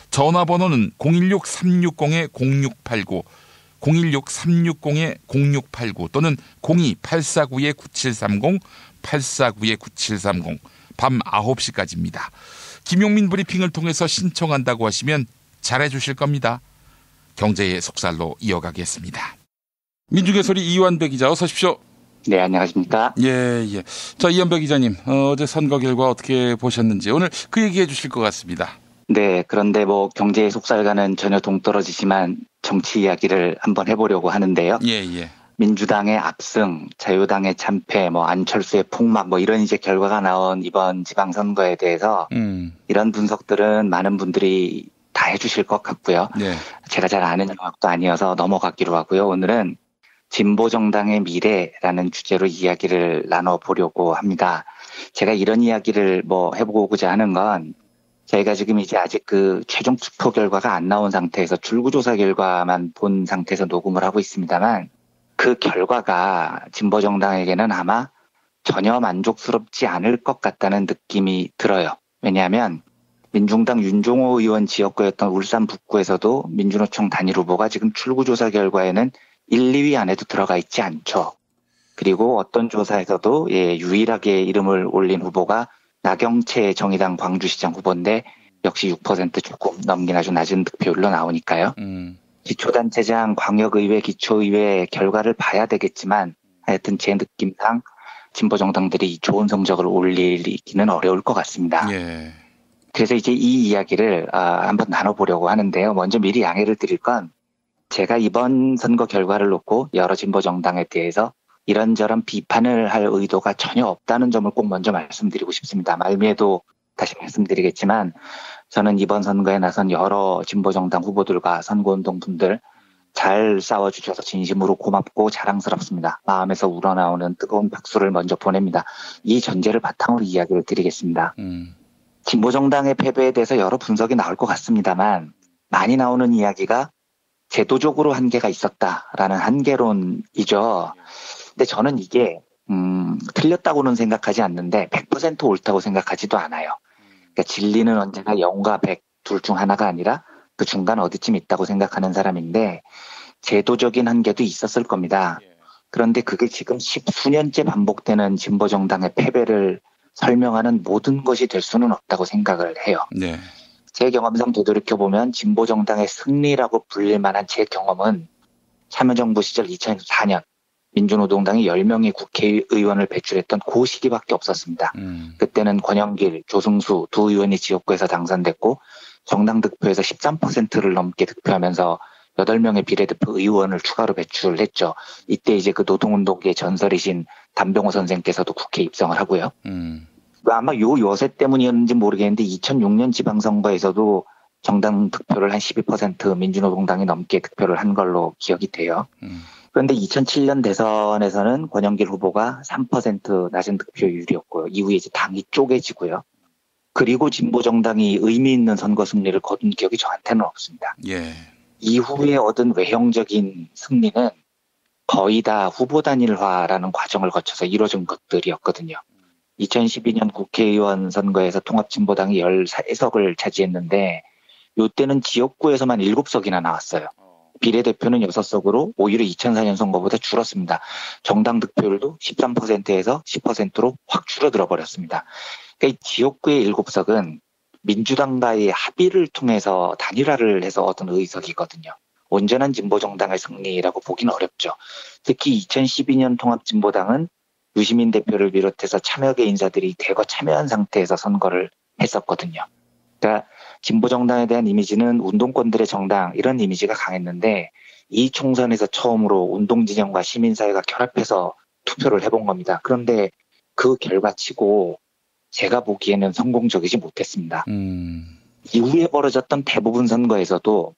전화번호는 공일육 삼육공 공육팔구, 공일육 삼육공 공육팔구 또는 공이 팔사구 구칠삼공, 팔사구 구칠삼공. 밤 아홉 시까지입니다. 김용민 브리핑을 통해서 신청한다고 하시면 잘해주실 겁니다. 경제의 속살로 이어가겠습니다. 민중의 소리 이완배 기자 어서 오십시오. 네, 안녕하십니까. 예, 예. 자, 이완배 기자님, 어, 어제 선거 결과 어떻게 보셨는지 오늘 그 얘기해 주실 것 같습니다. 네, 그런데 뭐 경제의 속살과는 전혀 동떨어지지만 정치 이야기를 한번 해보려고 하는데요. 예, 예. 민주당의 압승, 자유당의 참패, 뭐 안철수의 폭막, 뭐 이런 이제 결과가 나온 이번 지방선거에 대해서 음. 이런 분석들은 많은 분들이 다 해주실 것 같고요. 네. 제가 잘 아는 영역도 아니어서 넘어가기로 하고요. 오늘은 진보정당의 미래라는 주제로 이야기를 나눠보려고 합니다. 제가 이런 이야기를 뭐 해보고자 하는 건 저희가 지금 이제 아직 그 최종 투표 결과가 안 나온 상태에서 출구조사 결과만 본 상태에서 녹음을 하고 있습니다만 그 결과가 진보정당에게는 아마 전혀 만족스럽지 않을 것 같다는 느낌이 들어요. 왜냐하면 민중당 윤종호 의원 지역구였던 울산 북구에서도 민주노총 단일 후보가 지금 출구조사 결과에는 일, 이 위 안에도 들어가 있지 않죠. 그리고 어떤 조사에서도 예, 유일하게 이름을 올린 후보가 나경채 정의당 광주시장 후보인데 역시 육 퍼센트 조금 넘긴 아주 낮은 득표율로 나오니까요. 음. 기초단체장, 광역의회, 기초의회 결과를 봐야 되겠지만 하여튼 제 느낌상 진보정당들이 좋은 성적을 올리기는 어려울 것 같습니다. 예. 그래서 이제 이 이야기를 아, 한번 나눠보려고 하는데요. 먼저 미리 양해를 드릴 건 제가 이번 선거 결과를 놓고 여러 진보정당에 대해서 이런저런 비판을 할 의도가 전혀 없다는 점을 꼭 먼저 말씀드리고 싶습니다. 말미에도 다시 말씀드리겠지만 저는 이번 선거에 나선 여러 진보정당 후보들과 선거운동 분들 잘 싸워주셔서 진심으로 고맙고 자랑스럽습니다. 마음에서 우러나오는 뜨거운 박수를 먼저 보냅니다. 이 전제를 바탕으로 이야기를 드리겠습니다. 음. 진보정당의 패배에 대해서 여러 분석이 나올 것 같습니다만 많이 나오는 이야기가 제도적으로 한계가 있었다라는 한계론이죠. 근데 저는 이게 음, 틀렸다고는 생각하지 않는데 백 퍼센트 옳다고 생각하지도 않아요. 그러니까 진리는 언제나 영과 백 둘 중 하나가 아니라 그 중간 어디쯤 있다고 생각하는 사람인데 제도적인 한계도 있었을 겁니다. 그런데 그게 지금 십수년째 반복되는 진보정당의 패배를 설명하는 모든 것이 될 수는 없다고 생각을 해요. 네. 제 경험상 되돌이켜보면 진보정당의 승리라고 불릴 만한 제 경험은 참여정부 시절 이천사년 민주노동당이 열 명의 국회의원을 배출했던 그 시기밖에 없었습니다. 음. 그때는 권영길, 조승수 두 의원이 지역구에서 당선됐고 정당 득표에서 십삼 퍼센트를 넘게 득표하면서 여덟 명의 비례대표 의원을 추가로 배출했죠. 이때 이제 그 노동운동계의 전설이신 담병호 선생께서도 국회에 입성을 하고요. 음. 아마 요 요새 때문이었는지 모르겠는데 이천육년 지방선거에서도 정당 득표를 한 십이 퍼센트 민주노동당이 넘게 득표를 한 걸로 기억이 돼요. 음. 그런데 이천칠년 대선에서는 권영길 후보가 삼 퍼센트 낮은 득표율이었고요. 이후에 이제 당이 쪼개지고요. 그리고 진보정당이 의미 있는 선거 승리를 거둔 기억이 저한테는 없습니다. 예. 이후에 얻은 외형적인 승리는 거의 다 후보 단일화라는 과정을 거쳐서 이루어진 것들이었거든요. 이천십이년 국회의원 선거에서 통합진보당이 열세 석을 차지했는데 이때는 지역구에서만 일곱 석이나 나왔어요. 비례대표는 여섯 석으로 오히려 이천사 년 선거보다 줄었습니다. 정당 득표율도 십삼 퍼센트에서 십 퍼센트로 확 줄어들어 버렸습니다. 그러니까 이 지역구의 일곱 석은 민주당과의 합의를 통해서 단일화를 해서 얻은 의석이거든요. 온전한 진보정당의 승리라고 보기는 어렵죠. 특히 이천십이 년 통합진보당은 유시민 대표를 비롯해서 참여계 인사들이 대거 참여한 상태에서 선거를 했었거든요. 그러니까 진보정당에 대한 이미지는 운동권들의 정당 이런 이미지가 강했는데 이 총선에서 처음으로 운동진영과 시민사회가 결합해서 투표를 해본 겁니다. 그런데 그 결과치고 제가 보기에는 성공적이지 못했습니다. 음. 이후에 벌어졌던 대부분 선거에서도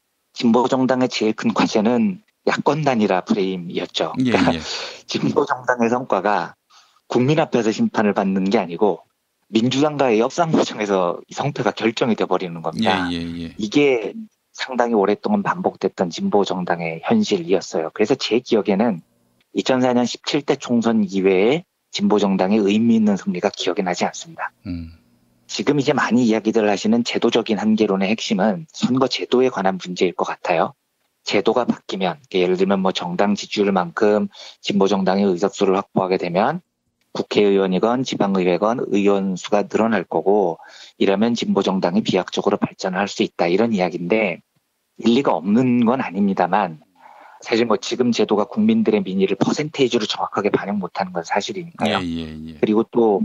진보정당의 제일 큰 과제는 야권 단일화 프레임이었죠. 예, 그러니까 예. 진보정당의 성과가 국민 앞에서 심판을 받는 게 아니고 민주당과의 협상 과정에서 성패가 결정이 돼버리는 겁니다. 예, 예, 예. 이게 상당히 오랫동안 반복됐던 진보정당의 현실이었어요. 그래서 제 기억에는 이천사 년 십칠 대 총선 이외에 진보정당의 의미 있는 승리가 기억이 나지 않습니다. 음. 지금 이제 많이 이야기들 하시는 제도적인 한계론의 핵심은 선거 제도에 관한 문제일 것 같아요. 제도가 바뀌면 예를 들면 뭐 정당 지지율만큼 진보정당의 의석수를 확보하게 되면 국회의원이건 지방의회건 의원 수가 늘어날 거고 이러면 진보정당이 비약적으로 발전할 수 있다 이런 이야기인데 일리가 없는 건 아닙니다만 사실 뭐 지금 제도가 국민들의 민의를 퍼센테이지로 정확하게 반영 못하는 건 사실이니까요. 예, 예, 예. 그리고 또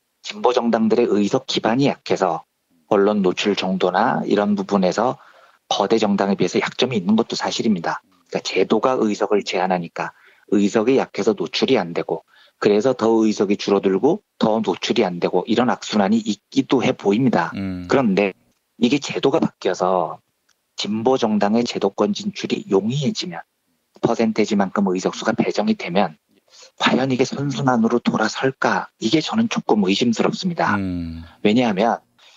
진보정당들의 의석 기반이 약해서 언론 노출 정도나 이런 부분에서 거대 정당에 비해서 약점이 있는 것도 사실입니다. 그러니까 제도가 의석을 제한하니까 의석이 약해서 노출이 안 되고 그래서 더 의석이 줄어들고 더 노출이 안 되고 이런 악순환이 있기도 해 보입니다. 음. 그런데 이게 제도가 바뀌어서 진보정당의 제도권 진출이 용이해지면 퍼센테이지만큼 의석수가 배정이 되면 과연 이게 선순환으로 돌아설까? 이게 저는 조금 의심스럽습니다. 음. 왜냐하면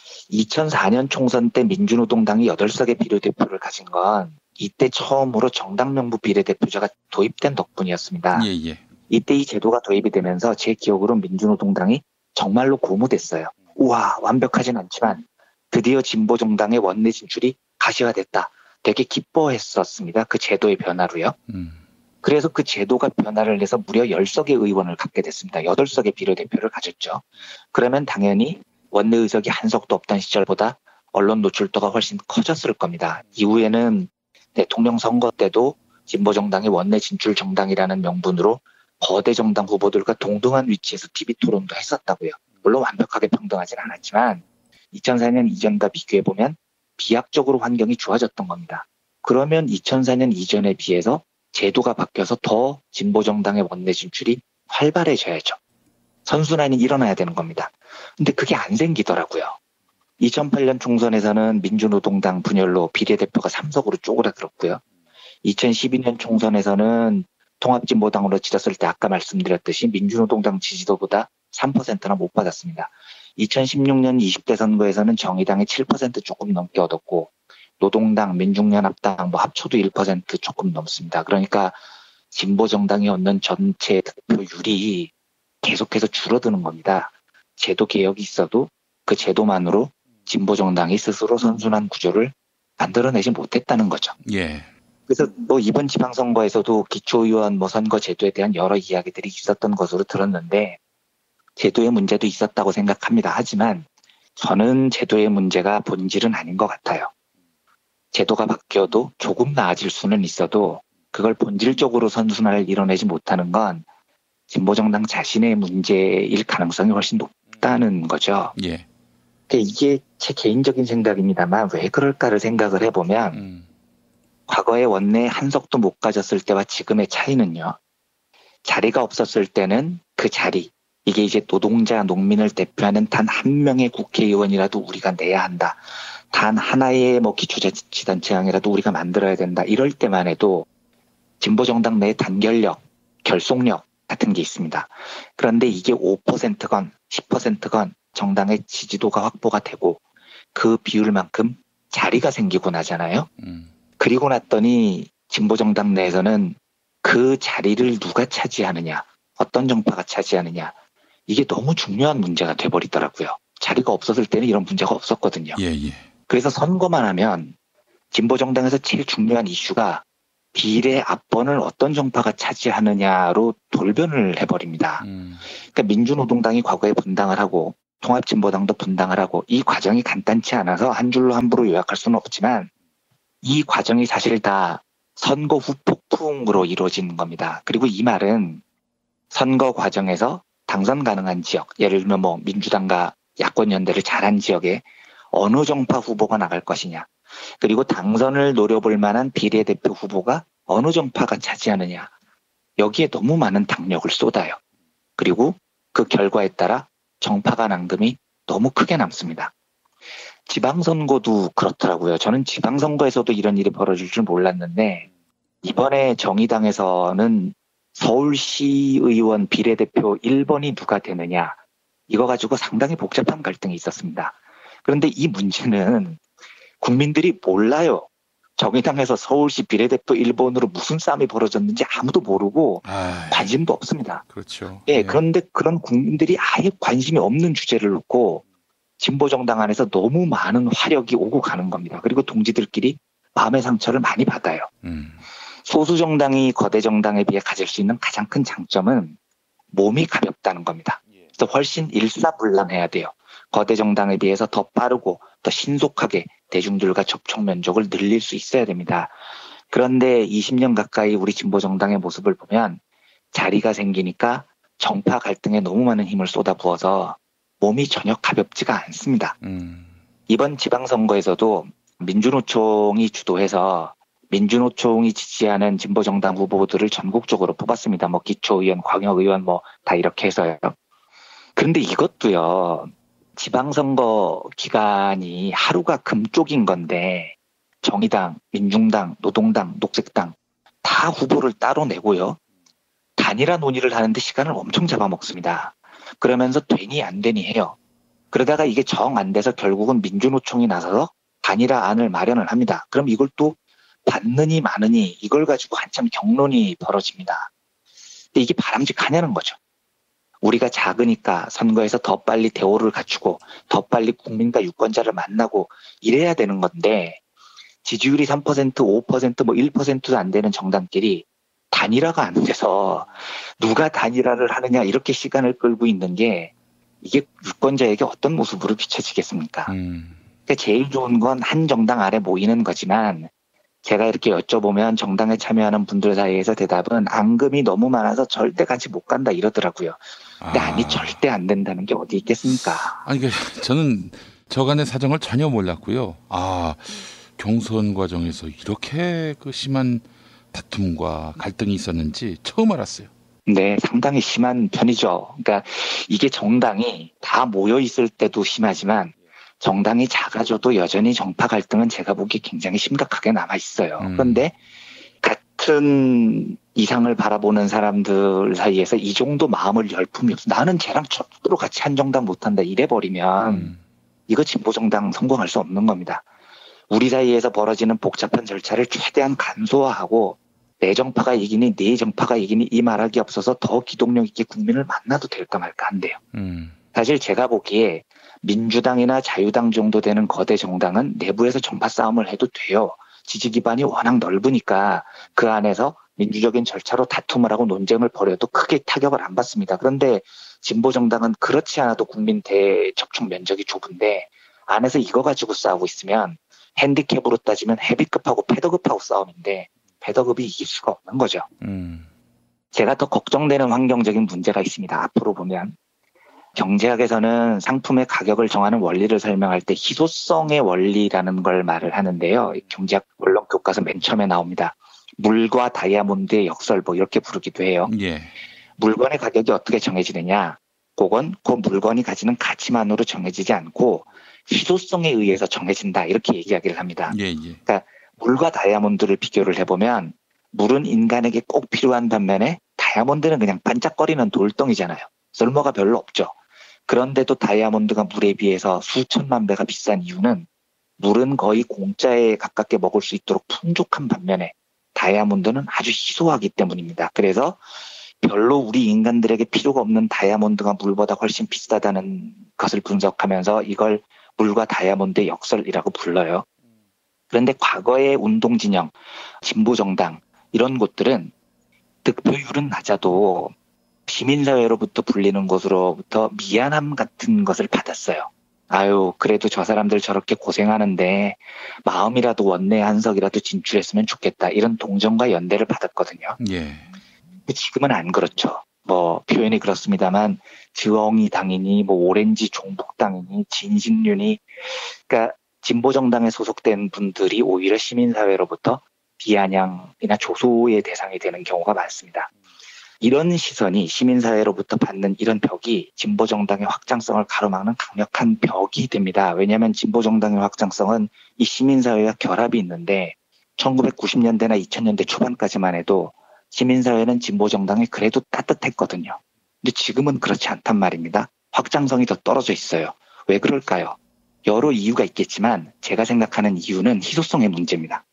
이천사 년 총선 때 민주노동당이 여덟 석의 비례대표를 가진 건 이때 처음으로 정당 명부 비례대표제가 도입된 덕분이었습니다. 예, 예. 이때 이 제도가 도입이 되면서 제 기억으로 민주노동당이 정말로 고무됐어요. 우와, 완벽하진 않지만 드디어 진보정당의 원내 진출이 가시화됐다. 되게 기뻐했었습니다. 그 제도의 변화로요. 음. 그래서 그 제도가 변화를 해서 무려 열 석의 의원을 갖게 됐습니다. 여덟 석의 비례대표를 가졌죠. 그러면 당연히 원내 의석이 한 석도 없던 시절보다 언론 노출도가 훨씬 커졌을 겁니다. 이후에는 대통령 선거 때도 진보정당이 원내 진출 정당이라는 명분으로 거대 정당 후보들과 동등한 위치에서 티비 토론도 했었다고요. 물론 완벽하게 평등하진 않았지만 이천사 년 이전과 비교해보면 비약적으로 환경이 좋아졌던 겁니다. 그러면 이천사 년 이전에 비해서 제도가 바뀌어서 더 진보정당의 원내 진출이 활발해져야죠. 선순환이 일어나야 되는 겁니다. 근데 그게 안 생기더라고요. 이천팔 년 총선에서는 민주노동당 분열로 비례대표가 삼 석으로 쪼그라들었고요. 이천십이 년 총선에서는 통합진보당으로 치렀을 때 아까 말씀드렸듯이 민주노동당 지지도보다 삼 퍼센트나 못 받았습니다. 이천십육 년 이십 대 선거에서는 정의당이 칠 퍼센트 조금 넘게 얻었고 노동당, 민중연합당 뭐 합쳐도 일 퍼센트 조금 넘습니다. 그러니까 진보정당이 얻는 전체 득표율이 계속해서 줄어드는 겁니다. 제도 개혁이 있어도 그 제도만으로 진보정당이 스스로 선순환 구조를 만들어내지 못했다는 거죠. 예. 그래서 뭐 이번 지방선거에서도 기초의원 뭐 선거 제도에 대한 여러 이야기들이 있었던 것으로 들었는데 제도의 문제도 있었다고 생각합니다. 하지만 저는 제도의 문제가 본질은 아닌 것 같아요. 제도가 바뀌어도 조금 나아질 수는 있어도 그걸 본질적으로 선순환을 이뤄내지 못하는 건 진보정당 자신의 문제일 가능성이 훨씬 높다는 거죠. 예. 그러니까 이게 제 개인적인 생각입니다만 왜 그럴까를 생각을 해보면 음. 과거에 원내 한 석도 못 가졌을 때와 지금의 차이는요. 자리가 없었을 때는 그 자리, 이게 이제 노동자, 농민을 대표하는 단 한 명의 국회의원이라도 우리가 내야 한다. 단 하나의 뭐 기초자치단체장이라도 우리가 만들어야 된다. 이럴 때만 해도 진보정당 내 단결력, 결속력 같은 게 있습니다. 그런데 이게 오 퍼센트건 십 퍼센트건 정당의 지지도가 확보가 되고 그 비율만큼 자리가 생기고 나잖아요. 음. 그리고 났더니 진보정당 내에서는 그 자리를 누가 차지하느냐, 어떤 정파가 차지하느냐, 이게 너무 중요한 문제가 돼버리더라고요. 자리가 없었을 때는 이런 문제가 없었거든요. 예, 예. 그래서 선거만 하면 진보정당에서 제일 중요한 이슈가 비례 압번을 어떤 정파가 차지하느냐로 돌변을 해버립니다. 음. 그러니까 민주노동당이 과거에 분당을 하고 통합진보당도 분당을 하고 이 과정이 간단치 않아서 한 줄로 함부로 요약할 수는 없지만 이 과정이 사실 다 선거 후 폭풍으로 이루어진 겁니다. 그리고 이 말은 선거 과정에서 당선 가능한 지역, 예를 들면 뭐 민주당과 야권 연대를 잘한 지역에 어느 정파 후보가 나갈 것이냐, 그리고 당선을 노려볼 만한 비례대표 후보가 어느 정파가 차지하느냐, 여기에 너무 많은 당력을 쏟아요. 그리고 그 결과에 따라 정파 간 앙금이 너무 크게 남습니다. 지방선거도 그렇더라고요. 저는 지방선거에서도 이런 일이 벌어질 줄 몰랐는데 이번에 정의당에서는 서울시의원 비례대표 일 번이 누가 되느냐, 이거 가지고 상당히 복잡한 갈등이 있었습니다. 그런데 이 문제는 국민들이 몰라요. 정의당에서 서울시 비례대표 일 번으로 무슨 싸움이 벌어졌는지 아무도 모르고 아이, 관심도 없습니다. 그렇죠. 예, 네. 그런데 그런 국민들이 아예 관심이 없는 주제를 놓고 진보정당 안에서 너무 많은 화력이 오고 가는 겁니다. 그리고 동지들끼리 마음의 상처를 많이 받아요. 음. 소수 정당이 거대 정당에 비해 가질 수 있는 가장 큰 장점은 몸이 가볍다는 겁니다. 그래서 훨씬 일사불란해야 돼요. 거대 정당에 비해서 더 빠르고 더 신속하게 대중들과 접촉 면적을 늘릴 수 있어야 됩니다. 그런데 이십 년 가까이 우리 진보정당의 모습을 보면 자리가 생기니까 정파 갈등에 너무 많은 힘을 쏟아부어서 몸이 전혀 가볍지가 않습니다. 음. 이번 지방선거에서도 민주노총이 주도해서 민주노총이 지지하는 진보정당 후보들을 전국적으로 뽑았습니다. 뭐 기초의원, 광역의원 뭐 다 이렇게 해서요. 그런데 이것도요, 지방선거 기간이 하루가 금쪽인 건데 정의당, 민중당, 노동당, 녹색당 다 후보를 따로 내고요. 단일화 논의를 하는데 시간을 엄청 잡아먹습니다. 그러면서 되니 안 되니 해요. 그러다가 이게 정 안 돼서 결국은 민주노총이 나서서 단일화 안을 마련을 합니다. 그럼 이걸 또 받느니 마느니 이걸 가지고 한참 경론이 벌어집니다. 근데 이게 바람직하냐는 거죠. 우리가 작으니까 선거에서 더 빨리 대오를 갖추고 더 빨리 국민과 유권자를 만나고 이래야 되는 건데 지지율이 삼 퍼센트, 오 퍼센트, 뭐 일 퍼센트도 안 되는 정당끼리 단일화가 안 돼서 누가 단일화를 하느냐 이렇게 시간을 끌고 있는 게 이게 유권자에게 어떤 모습으로 비춰지겠습니까? 음. 그러니까 제일 좋은 건 한 정당 아래 모이는 거지만 제가 이렇게 여쭤보면 정당에 참여하는 분들 사이에서 대답은 앙금이 너무 많아서 절대 같이 못 간다 이러더라고요. 근데 아. 아니 절대 안 된다는 게 어디 있겠습니까? 아니 그러니까 저는 저간의 사정을 전혀 몰랐고요. 아 경선 과정에서 이렇게 그 심한 다툼과 갈등이 있었는지 처음 알았어요. 네, 상당히 심한 편이죠. 그러니까 이게 정당이 다 모여 있을 때도 심하지만 정당이 작아져도 여전히 정파 갈등은 제가 보기에 굉장히 심각하게 남아 있어요. 음. 그런데 같은 이상을 바라보는 사람들 사이에서 이 정도 마음을 열품이 없어. 나는 쟤랑 절대로 같이 한 정당 못한다 이래버리면 음. 이거 진보정당 성공할 수 없는 겁니다. 우리 사이에서 벌어지는 복잡한 절차를 최대한 간소화하고 내 정파가 이기니 네 정파가 이기니 이 말하기 없어서 더 기동력 있게 국민을 만나도 될까 말까 한데요. 음. 사실 제가 보기에 민주당이나 자유당 정도 되는 거대 정당은 내부에서 정파 싸움을 해도 돼요. 지지 기반이 워낙 넓으니까 그 안에서 민주적인 절차로 다툼을 하고 논쟁을 벌여도 크게 타격을 안 받습니다. 그런데 진보정당은 그렇지 않아도 국민 대접촉 면적이 좁은데 안에서 이거 가지고 싸우고 있으면 핸디캡으로 따지면 헤비급하고 패더급하고 싸움인데 패더급이 이길 수가 없는 거죠. 음. 제가 더 걱정되는 환경적인 문제가 있습니다. 앞으로 보면. 경제학에서는 상품의 가격을 정하는 원리를 설명할 때 희소성의 원리라는 걸 말을 하는데요. 경제학 원론 교과서 맨 처음에 나옵니다. 물과 다이아몬드의 역설 뭐 이렇게 부르기도 해요. 예. 물건의 가격이 어떻게 정해지느냐. 그건 그 물건이 가지는 가치만으로 정해지지 않고 희소성에 의해서 정해진다. 이렇게 이야기를 합니다. 예, 예. 그러니까 물과 다이아몬드를 비교를 해보면 물은 인간에게 꼭 필요한 반면에 다이아몬드는 그냥 반짝거리는 돌덩이잖아요. 쓸모가 별로 없죠. 그런데도 다이아몬드가 물에 비해서 수천만 배가 비싼 이유는 물은 거의 공짜에 가깝게 먹을 수 있도록 풍족한 반면에 다이아몬드는 아주 희소하기 때문입니다. 그래서 별로 우리 인간들에게 필요가 없는 다이아몬드가 물보다 훨씬 비싸다는 것을 분석하면서 이걸 물과 다이아몬드의 역설이라고 불러요. 그런데 과거의 운동진영, 진보정당 이런 곳들은 득표율은 낮아도 시민사회로부터 불리는 곳으로부터 미안함 같은 것을 받았어요. 아유, 그래도 저 사람들 저렇게 고생하는데 마음이라도 원내 한석이라도 진출했으면 좋겠다. 이런 동정과 연대를 받았거든요. 예. 지금은 안 그렇죠. 뭐 표현이 그렇습니다만 지엉이 당이니 뭐 오렌지 종북당이니 진식륜이 그러니까 진보정당에 소속된 분들이 오히려 시민사회로부터 비아냥이나 조소의 대상이 되는 경우가 많습니다. 이런 시선이 시민사회로부터 받는 이런 벽이 진보정당의 확장성을 가로막는 강력한 벽이 됩니다. 왜냐하면 진보정당의 확장성은 이 시민사회와 결합이 있는데 천구백구십 년대나 이천 년대 초반까지만 해도 시민사회는 진보정당이 그래도 따뜻했거든요. 근데 지금은 그렇지 않단 말입니다. 확장성이 더 떨어져 있어요. 왜 그럴까요? 여러 이유가 있겠지만 제가 생각하는 이유는 희소성의 문제입니다.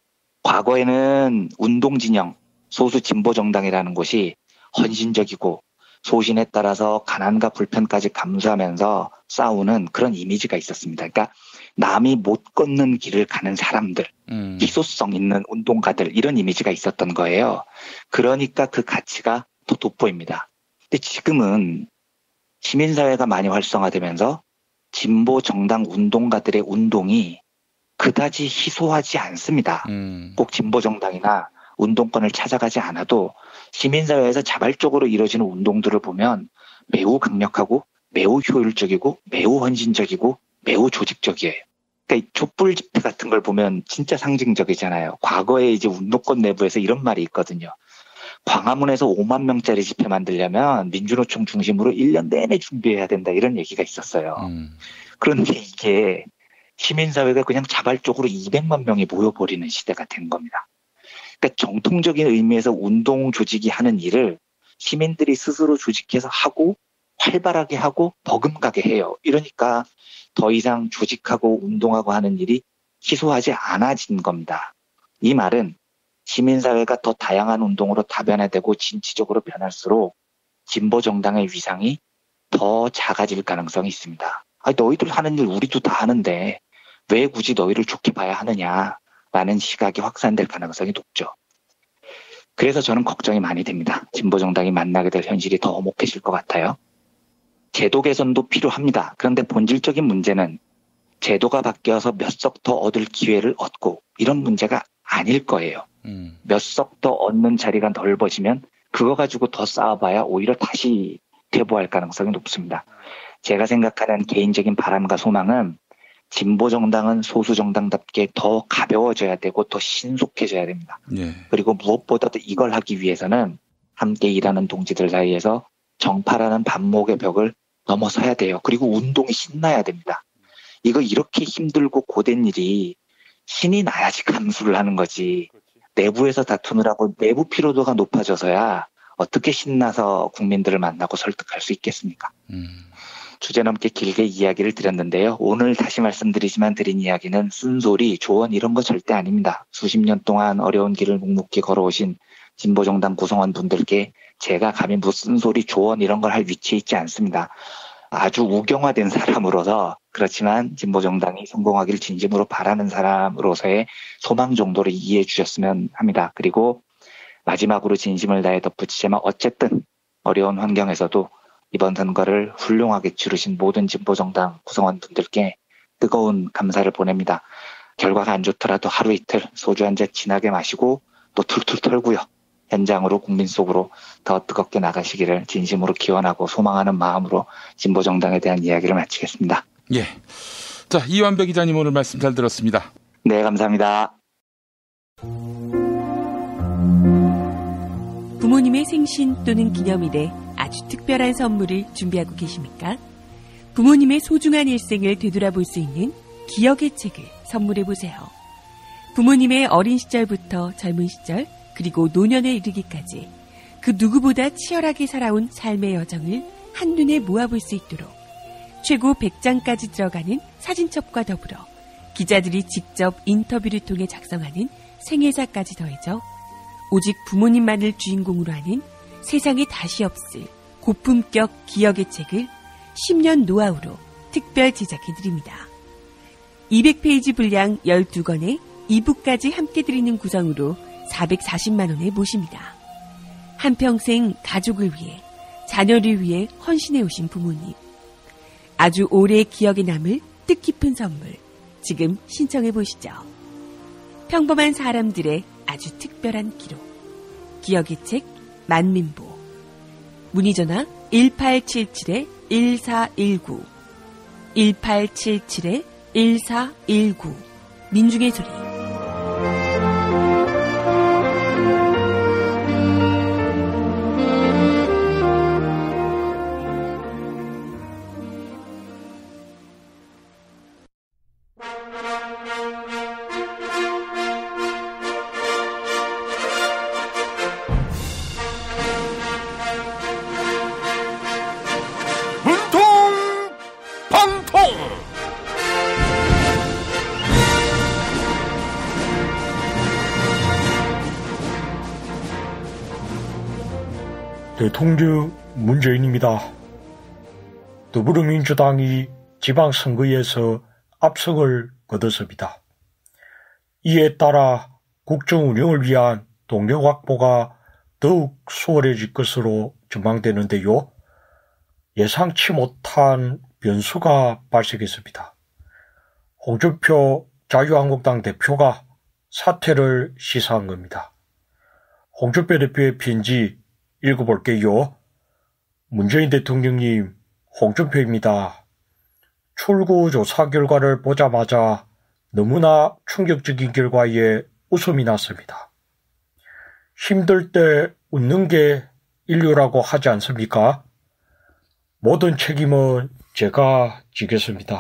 과거에는 운동진영, 소수 진보정당이라는 곳이 헌신적이고 소신에 따라서 가난과 불편까지 감수하면서 싸우는 그런 이미지가 있었습니다. 그러니까 남이 못 걷는 길을 가는 사람들, 음. 희소성 있는 운동가들 이런 이미지가 있었던 거예요. 그러니까 그 가치가 더 돋보입니다. 근데 지금은 시민사회가 많이 활성화되면서 진보정당 운동가들의 운동이 그다지 희소하지 않습니다. 음. 꼭 진보정당이나 운동권을 찾아가지 않아도 시민사회에서 자발적으로 이루어지는 운동들을 보면 매우 강력하고 매우 효율적이고 매우 헌신적이고 매우 조직적이에요. 그러니까 촛불 집회 같은 걸 보면 진짜 상징적이잖아요. 과거에 이제 운동권 내부에서 이런 말이 있거든요. 광화문에서 오만 명짜리 집회 만들려면 민주노총 중심으로 일 년 내내 준비해야 된다 이런 얘기가 있었어요. 음. 그런데 이게 시민사회가 그냥 자발적으로 이백만 명이 모여버리는 시대가 된 겁니다. 그러니까 정통적인 의미에서 운동 조직이 하는 일을 시민들이 스스로 조직해서 하고 활발하게 하고 버금가게 해요. 이러니까 더 이상 조직하고 운동하고 하는 일이 희소하지 않아진 겁니다. 이 말은 시민사회가 더 다양한 운동으로 다변화되고 진취적으로 변할수록 진보정당의 위상이 더 작아질 가능성이 있습니다. 아니, 너희들 하는 일 우리도 다 하는데 왜 굳이 너희를 좋게 봐야 하느냐라는 시각이 확산될 가능성이 높죠. 그래서 저는 걱정이 많이 됩니다. 진보정당이 만나게 될 현실이 더 엄혹해질 것 같아요. 제도 개선도 필요합니다. 그런데 본질적인 문제는 제도가 바뀌어서 몇 석 더 얻을 기회를 얻고 이런 문제가 아닐 거예요. 음. 몇 석 더 얻는 자리가 넓어지면 그거 가지고 더 쌓아봐야 오히려 다시 퇴보할 가능성이 높습니다. 제가 생각하는 개인적인 바람과 소망은 진보정당은 소수정당답게 더 가벼워져야 되고 더 신속해져야 됩니다. 예. 그리고 무엇보다도 이걸 하기 위해서는 함께 일하는 동지들 사이에서 정파라는 반목의 벽을 넘어서야 돼요. 그리고 운동이 신나야 됩니다. 이거 이렇게 힘들고 고된 일이 신이 나야지 감수를 하는 거지. 내부에서 다투느라고 내부 피로도가 높아져서야 어떻게 신나서 국민들을 만나고 설득할 수 있겠습니까? 음. 주제넘게 길게 이야기를 드렸는데요. 오늘 다시 말씀드리지만 드린 이야기는 쓴소리, 조언 이런 거 절대 아닙니다. 수십 년 동안 어려운 길을 묵묵히 걸어오신 진보정당 구성원 분들께 제가 감히 무슨 소리, 조언 이런 걸 할 위치에 있지 않습니다. 아주 우경화된 사람으로서 그렇지만 진보정당이 성공하기를 진심으로 바라는 사람으로서의 소망 정도를 이해해 주셨으면 합니다. 그리고 마지막으로 진심을 다해 덧붙이자면 어쨌든 어려운 환경에서도 이번 선거를 훌륭하게 치르신 모든 진보정당 구성원 분들께 뜨거운 감사를 보냅니다. 결과가 안 좋더라도 하루 이틀 소주 한 잔 진하게 마시고 또 툴툴 털고요. 현장으로 국민 속으로 더 뜨겁게 나가시기를 진심으로 기원하고 소망하는 마음으로 진보정당에 대한 이야기를 마치겠습니다. 예. 자, 이완배 기자님 오늘 말씀 잘 들었습니다. 네, 감사합니다. 부모님의 생신 또는 기념일에 아주 특별한 선물을 준비하고 계십니까? 부모님의 소중한 일생을 되돌아볼 수 있는 기억의 책을 선물해보세요. 부모님의 어린 시절부터 젊은 시절 그리고 노년에 이르기까지 그 누구보다 치열하게 살아온 삶의 여정을 한눈에 모아볼 수 있도록 최고 백 장까지 들어가는 사진첩과 더불어 기자들이 직접 인터뷰를 통해 작성하는 생애사까지 더해져 오직 부모님만을 주인공으로 하는 세상에 다시 없을 고품격 기억의 책을 십 년 노하우로 특별 제작해드립니다. 이백 페이지 분량 열두 권에 이 부까지 함께 드리는 구성으로 사백사십만 원에 모십니다. 한평생 가족을 위해, 자녀를 위해 헌신해 오신 부모님. 아주 오래 기억에 남을 뜻깊은 선물. 지금 신청해 보시죠. 평범한 사람들의 아주 특별한 기록. 기억의 책 만민보. 문의전화 일팔칠칠 일사일구 일팔칠칠 일사일구. 민중의 소리. 대통령 문재인입니다. 더불어민주당이 지방선거에서 압승을 거뒀습니다. 이에 따라 국정 운영을 위한 동력 확보가 더욱 수월해질 것으로 전망되는데요. 예상치 못한 변수가 발생했습니다. 홍준표 자유한국당 대표가 사퇴를 시사한 겁니다. 홍준표 대표의 편지 읽어볼게요. 문재인 대통령님, 홍준표입니다. 출구조사 결과를 보자마자 너무나 충격적인 결과에 웃음이 났습니다. 힘들 때 웃는 게 인류라고 하지 않습니까? 모든 책임은 제가 지겠습니다.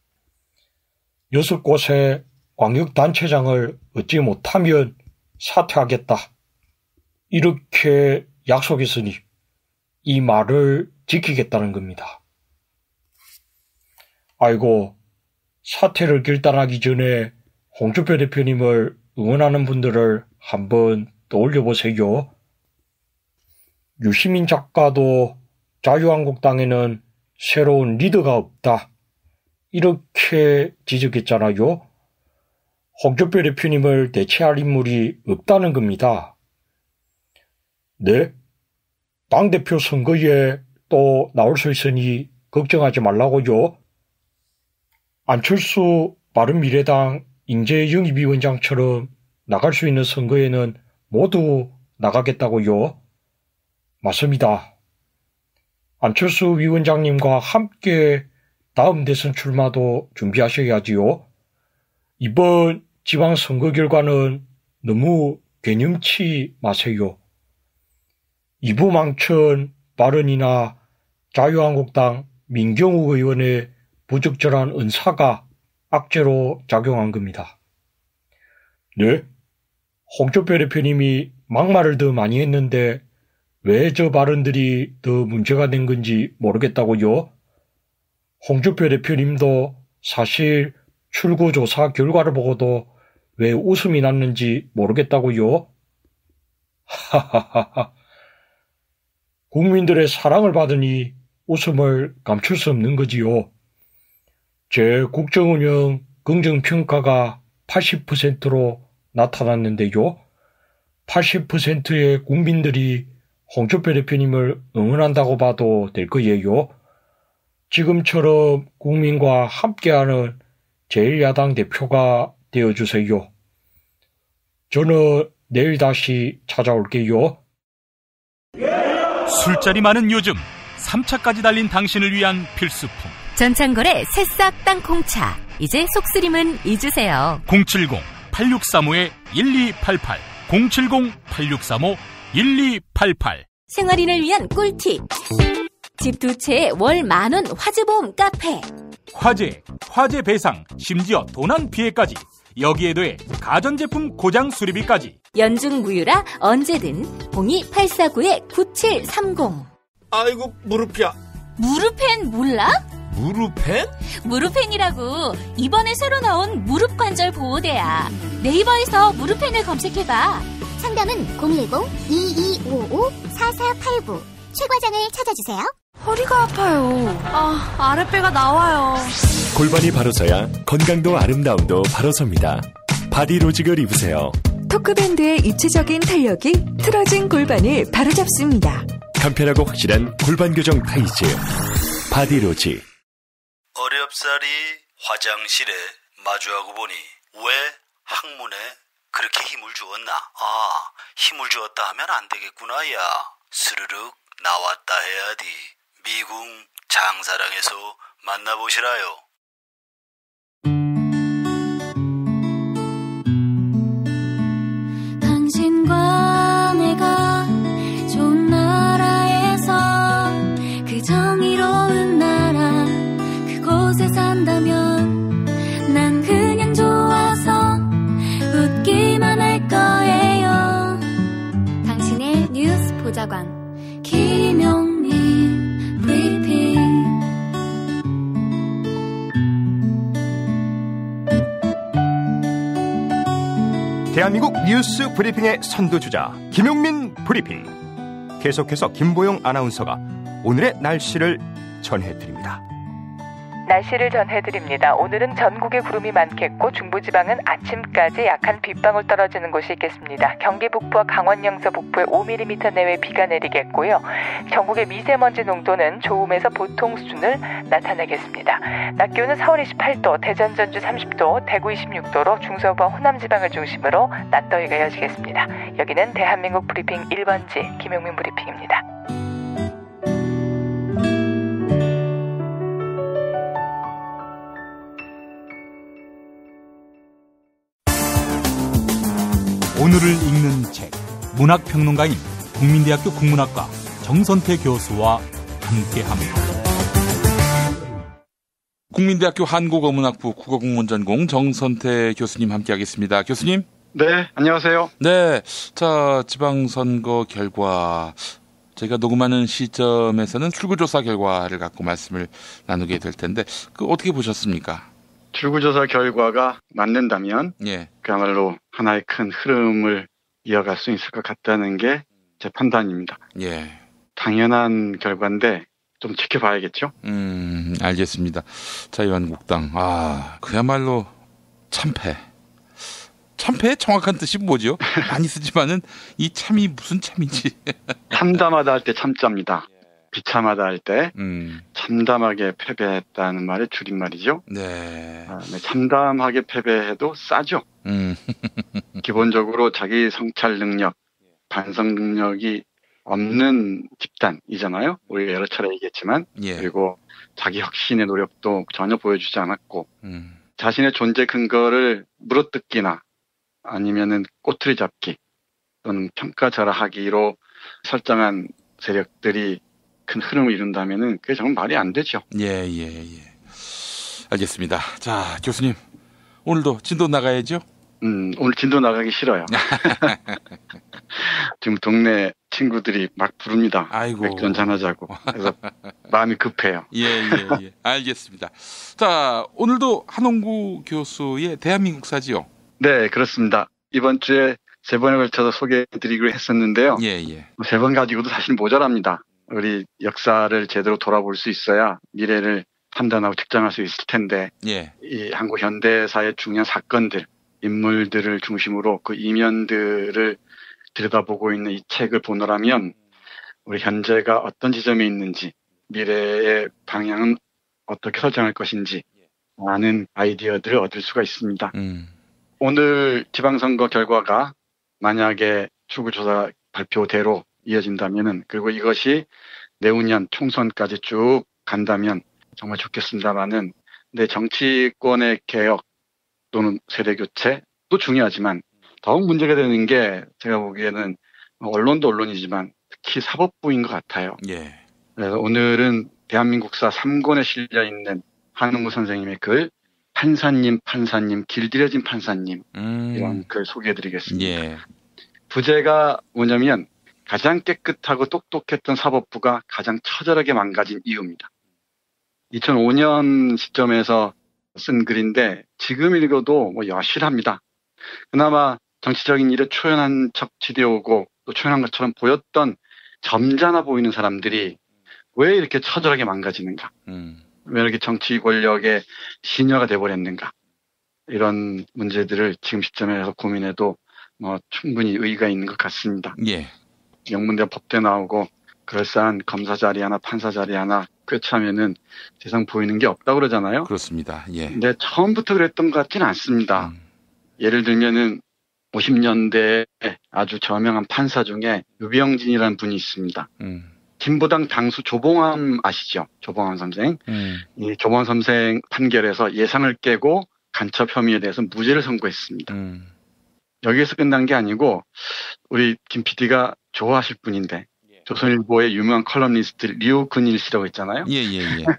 여섯 곳의 광역단체장을 얻지 못하면 사퇴하겠다. 이렇게 약속했으니 이 말을 지키겠다는 겁니다. 아이고, 사퇴를 결단하기 전에 홍준표 대표님을 응원하는 분들을 한번 떠올려보세요. 유시민 작가도 자유한국당에는 새로운 리더가 없다. 이렇게 지적했잖아요. 홍준표 대표님을 대체할 인물이 없다는 겁니다. 네? 당대표 선거에 또 나올 수 있으니 걱정하지 말라고요. 안철수 바른미래당 인재영입위원장처럼 나갈 수 있는 선거에는 모두 나가겠다고요. 맞습니다. 안철수 위원장님과 함께 다음 대선 출마도 준비하셔야지요. 이번 지방선거 결과는 너무 개념치 마세요. 이부망천 발언이나 자유한국당 민경욱 의원의 부적절한 언사가 악재로 작용한 겁니다. 네? 홍준표 대표님이 막말을 더 많이 했는데 왜 저 발언들이 더 문제가 된 건지 모르겠다고요? 홍준표 대표님도 사실 출구조사 결과를 보고도 왜 웃음이 났는지 모르겠다고요? 하하하하. 국민들의 사랑을 받으니 웃음을 감출 수 없는 거지요. 제 국정운영 긍정평가가 팔십 퍼센트로 나타났는데요. 팔십 퍼센트의 국민들이 홍준표 대표님을 응원한다고 봐도 될 거예요. 지금처럼 국민과 함께하는 제일 야당 대표가 되어주세요. 저는 내일 다시 찾아올게요. 술자리 많은 요즘 삼 차까지 달린 당신을 위한 필수품 전창걸의 새싹 땅콩차. 이제 속쓰림은 잊으세요. 공칠공 팔육삼오 일이팔팔 공칠공 팔육삼오 일이팔팔. 생활인을 위한 꿀팁. 집 두 채에 월 만원 화재보험 카페. 화재, 화재 배상, 심지어 도난 피해까지. 여기에 더해 가전제품 고장 수리비까지. 연중 무휴라 언제든 공이 팔사구 구칠삼공. 아이고 무릎이야. 무릎펜 몰라? 무릎펜? 무릎펜이라고. 이번에 새로 나온 무릎 관절 보호대야. 네이버에서 무릎펜을 검색해봐. 상담은 공일공 이이오오 사사팔구. 최 과장을 찾아주세요. 허리가 아파요. 아, 아랫배가 나와요. 골반이 바로 서야 건강도 아름다움도 바로 섭니다. 바디로직을 입으세요. 토크밴드의 입체적인 탄력이 틀어진 골반을 바로잡습니다. 간편하고 확실한 골반 교정 타이즈 바디로직. 어렵사리 화장실에 마주하고 보니 왜 학문에 그렇게 힘을 주었나? 아, 힘을 주었다 하면 안 되겠구나, 야. 스르륵 나왔다 해야지. 미궁 장사랑에서 만나보시라요. 당신과 내가 좋은 나라에서 그 정의로운 나라 그곳에 산다면 난 그냥 좋아서 웃기만 할 거예요. 당신의 뉴스 보좌관 김용민 브리핑. 대한민국 뉴스 브리핑의 선두주자 김용민 브리핑. 계속해서 김보영 아나운서가 오늘의 날씨를 전해드립니다. 날씨를 전해드립니다. 오늘은 전국에 구름이 많겠고 중부지방은 아침까지 약한 빗방울 떨어지는 곳이 있겠습니다. 경기 북부와 강원 영서 북부에 오 밀리미터 내외 비가 내리겠고요. 전국의 미세먼지 농도는 좋음에서 보통 수준을 나타내겠습니다. 낮 기온은 서울 이십팔 도, 대전 전주 삼십 도, 대구 이십육 도로 중서부와 호남지방을 중심으로 낮더위가 이어지겠습니다. 여기는 대한민국 브리핑 일 번지 김용민 브리핑입니다. 오늘을 읽는 책, 문학평론가인 국민대학교 국문학과 정선태 교수와 함께합니다. 국민대학교 한국어문학부 국어국문전공 정선태 교수님 함께하겠습니다. 교수님. 네, 안녕하세요. 네, 자 지방선거 결과 저희가 녹음하는 시점에서는 출구조사 결과를 갖고 말씀을 나누게 될 텐데 그 어떻게 보셨습니까? 출구조사 결과가 맞는다면 예. 그야말로 하나의 큰 흐름을 이어갈 수 있을 것 같다는 게 제 판단입니다. 예. 당연한 결과인데 좀 지켜봐야겠죠? 음, 알겠습니다. 자유한국당, 아, 그야말로 참패. 참패의 정확한 뜻이 뭐죠? 많이 쓰지만은 이 참이 무슨 참인지. 참담하다 할 때 참자입니다. 비참하다 할 때 음. 참담하게 패배했다는 말의 줄임말이죠. 네. 아, 네, 참담하게 패배해도 싸죠. 음. 기본적으로 자기 성찰 능력, 반성 능력이 없는 집단이잖아요. 우리가 여러 차례 얘기했지만 예. 그리고 자기 혁신의 노력도 전혀 보여주지 않았고 음. 자신의 존재 근거를 물어뜯기나 아니면은 꼬투리 잡기 또는 평가절하하기로 설정한 세력들이 큰 흐름을 이룬다면은 그게 정말 말이 안 되죠. 예, 예, 예. 알겠습니다. 자, 교수님. 오늘도 진도 나가야죠? 음, 오늘 진도 나가기 싫어요. 지금 동네 친구들이 막 부릅니다. 아이고. 맥주 한잔하자고. 그래서 마음이 급해요. 예, 예, 예. 알겠습니다. 자, 오늘도 한홍구 교수의 대한민국사지요? 네, 그렇습니다. 이번 주에 세 번에 걸쳐서 소개해드리기로 했었는데요. 예, 예. 세 번 가지고도 사실 모자랍니다. 우리 역사를 제대로 돌아볼 수 있어야 미래를 판단하고 측정할 수 있을 텐데, 예. 이 한국 현대사의 중요한 사건들, 인물들을 중심으로 그 이면들을 들여다보고 있는 이 책을 보느라면 우리 현재가 어떤 지점에 있는지, 미래의 방향은 어떻게 설정할 것인지 많은 아이디어들을 얻을 수가 있습니다. 음. 오늘 지방선거 결과가 만약에 출구조사 발표대로 이어진다면은, 그리고 이것이 내후년 총선까지 쭉 간다면 정말 좋겠습니다만은, 근데 정치권의 개혁 또는 세대 교체도 중요하지만 더욱 문제가 되는 게 제가 보기에는 언론도 언론이지만 특히 사법부인 것 같아요. 예. 그래서 오늘은 대한민국사 삼 권에 실려 있는 한홍구 선생님의 글, 판사님, 판사님, 길들여진 판사님, 음. 이런 글 소개해드리겠습니다. 예. 부제가 뭐냐면 가장 깨끗하고 똑똑했던 사법부가 가장 처절하게 망가진 이유입니다. 이천오 년 시점에서 쓴 글인데 지금 읽어도 뭐 여실합니다. 그나마 정치적인 일에 초연한 척 지대오고 또 초연한 것처럼 보였던 점잖아 보이는 사람들이 왜 이렇게 처절하게 망가지는가? 음. 왜 이렇게 정치 권력의 시녀가 돼버렸는가? 이런 문제들을 지금 시점에서 고민해도 뭐 충분히 의의가 있는 것 같습니다. 예. 명문대 법대 나오고 그럴싸한 검사 자리 하나 판사 자리 하나 꿰차면은 세상 보이는 게 없다고 그러잖아요. 그렇습니다. 예. 근데 처음부터 그랬던 것 같지는 않습니다. 음. 예를 들면은 오십 년대에 아주 저명한 판사 중에 유병진이라는 분이 있습니다. 음. 진보당 당수 조봉암 아시죠? 조봉암 선생. 음. 이 조봉암 선생 판결에서 예상을 깨고 간첩 혐의에 대해서 무죄를 선고했습니다. 음. 여기에서 끝난 게 아니고 우리 김 피디가 좋아하실 분인데 예. 조선일보의 유명한 컬럼니스트 류근일 씨라고 있잖아요. 예예예. 예, 예.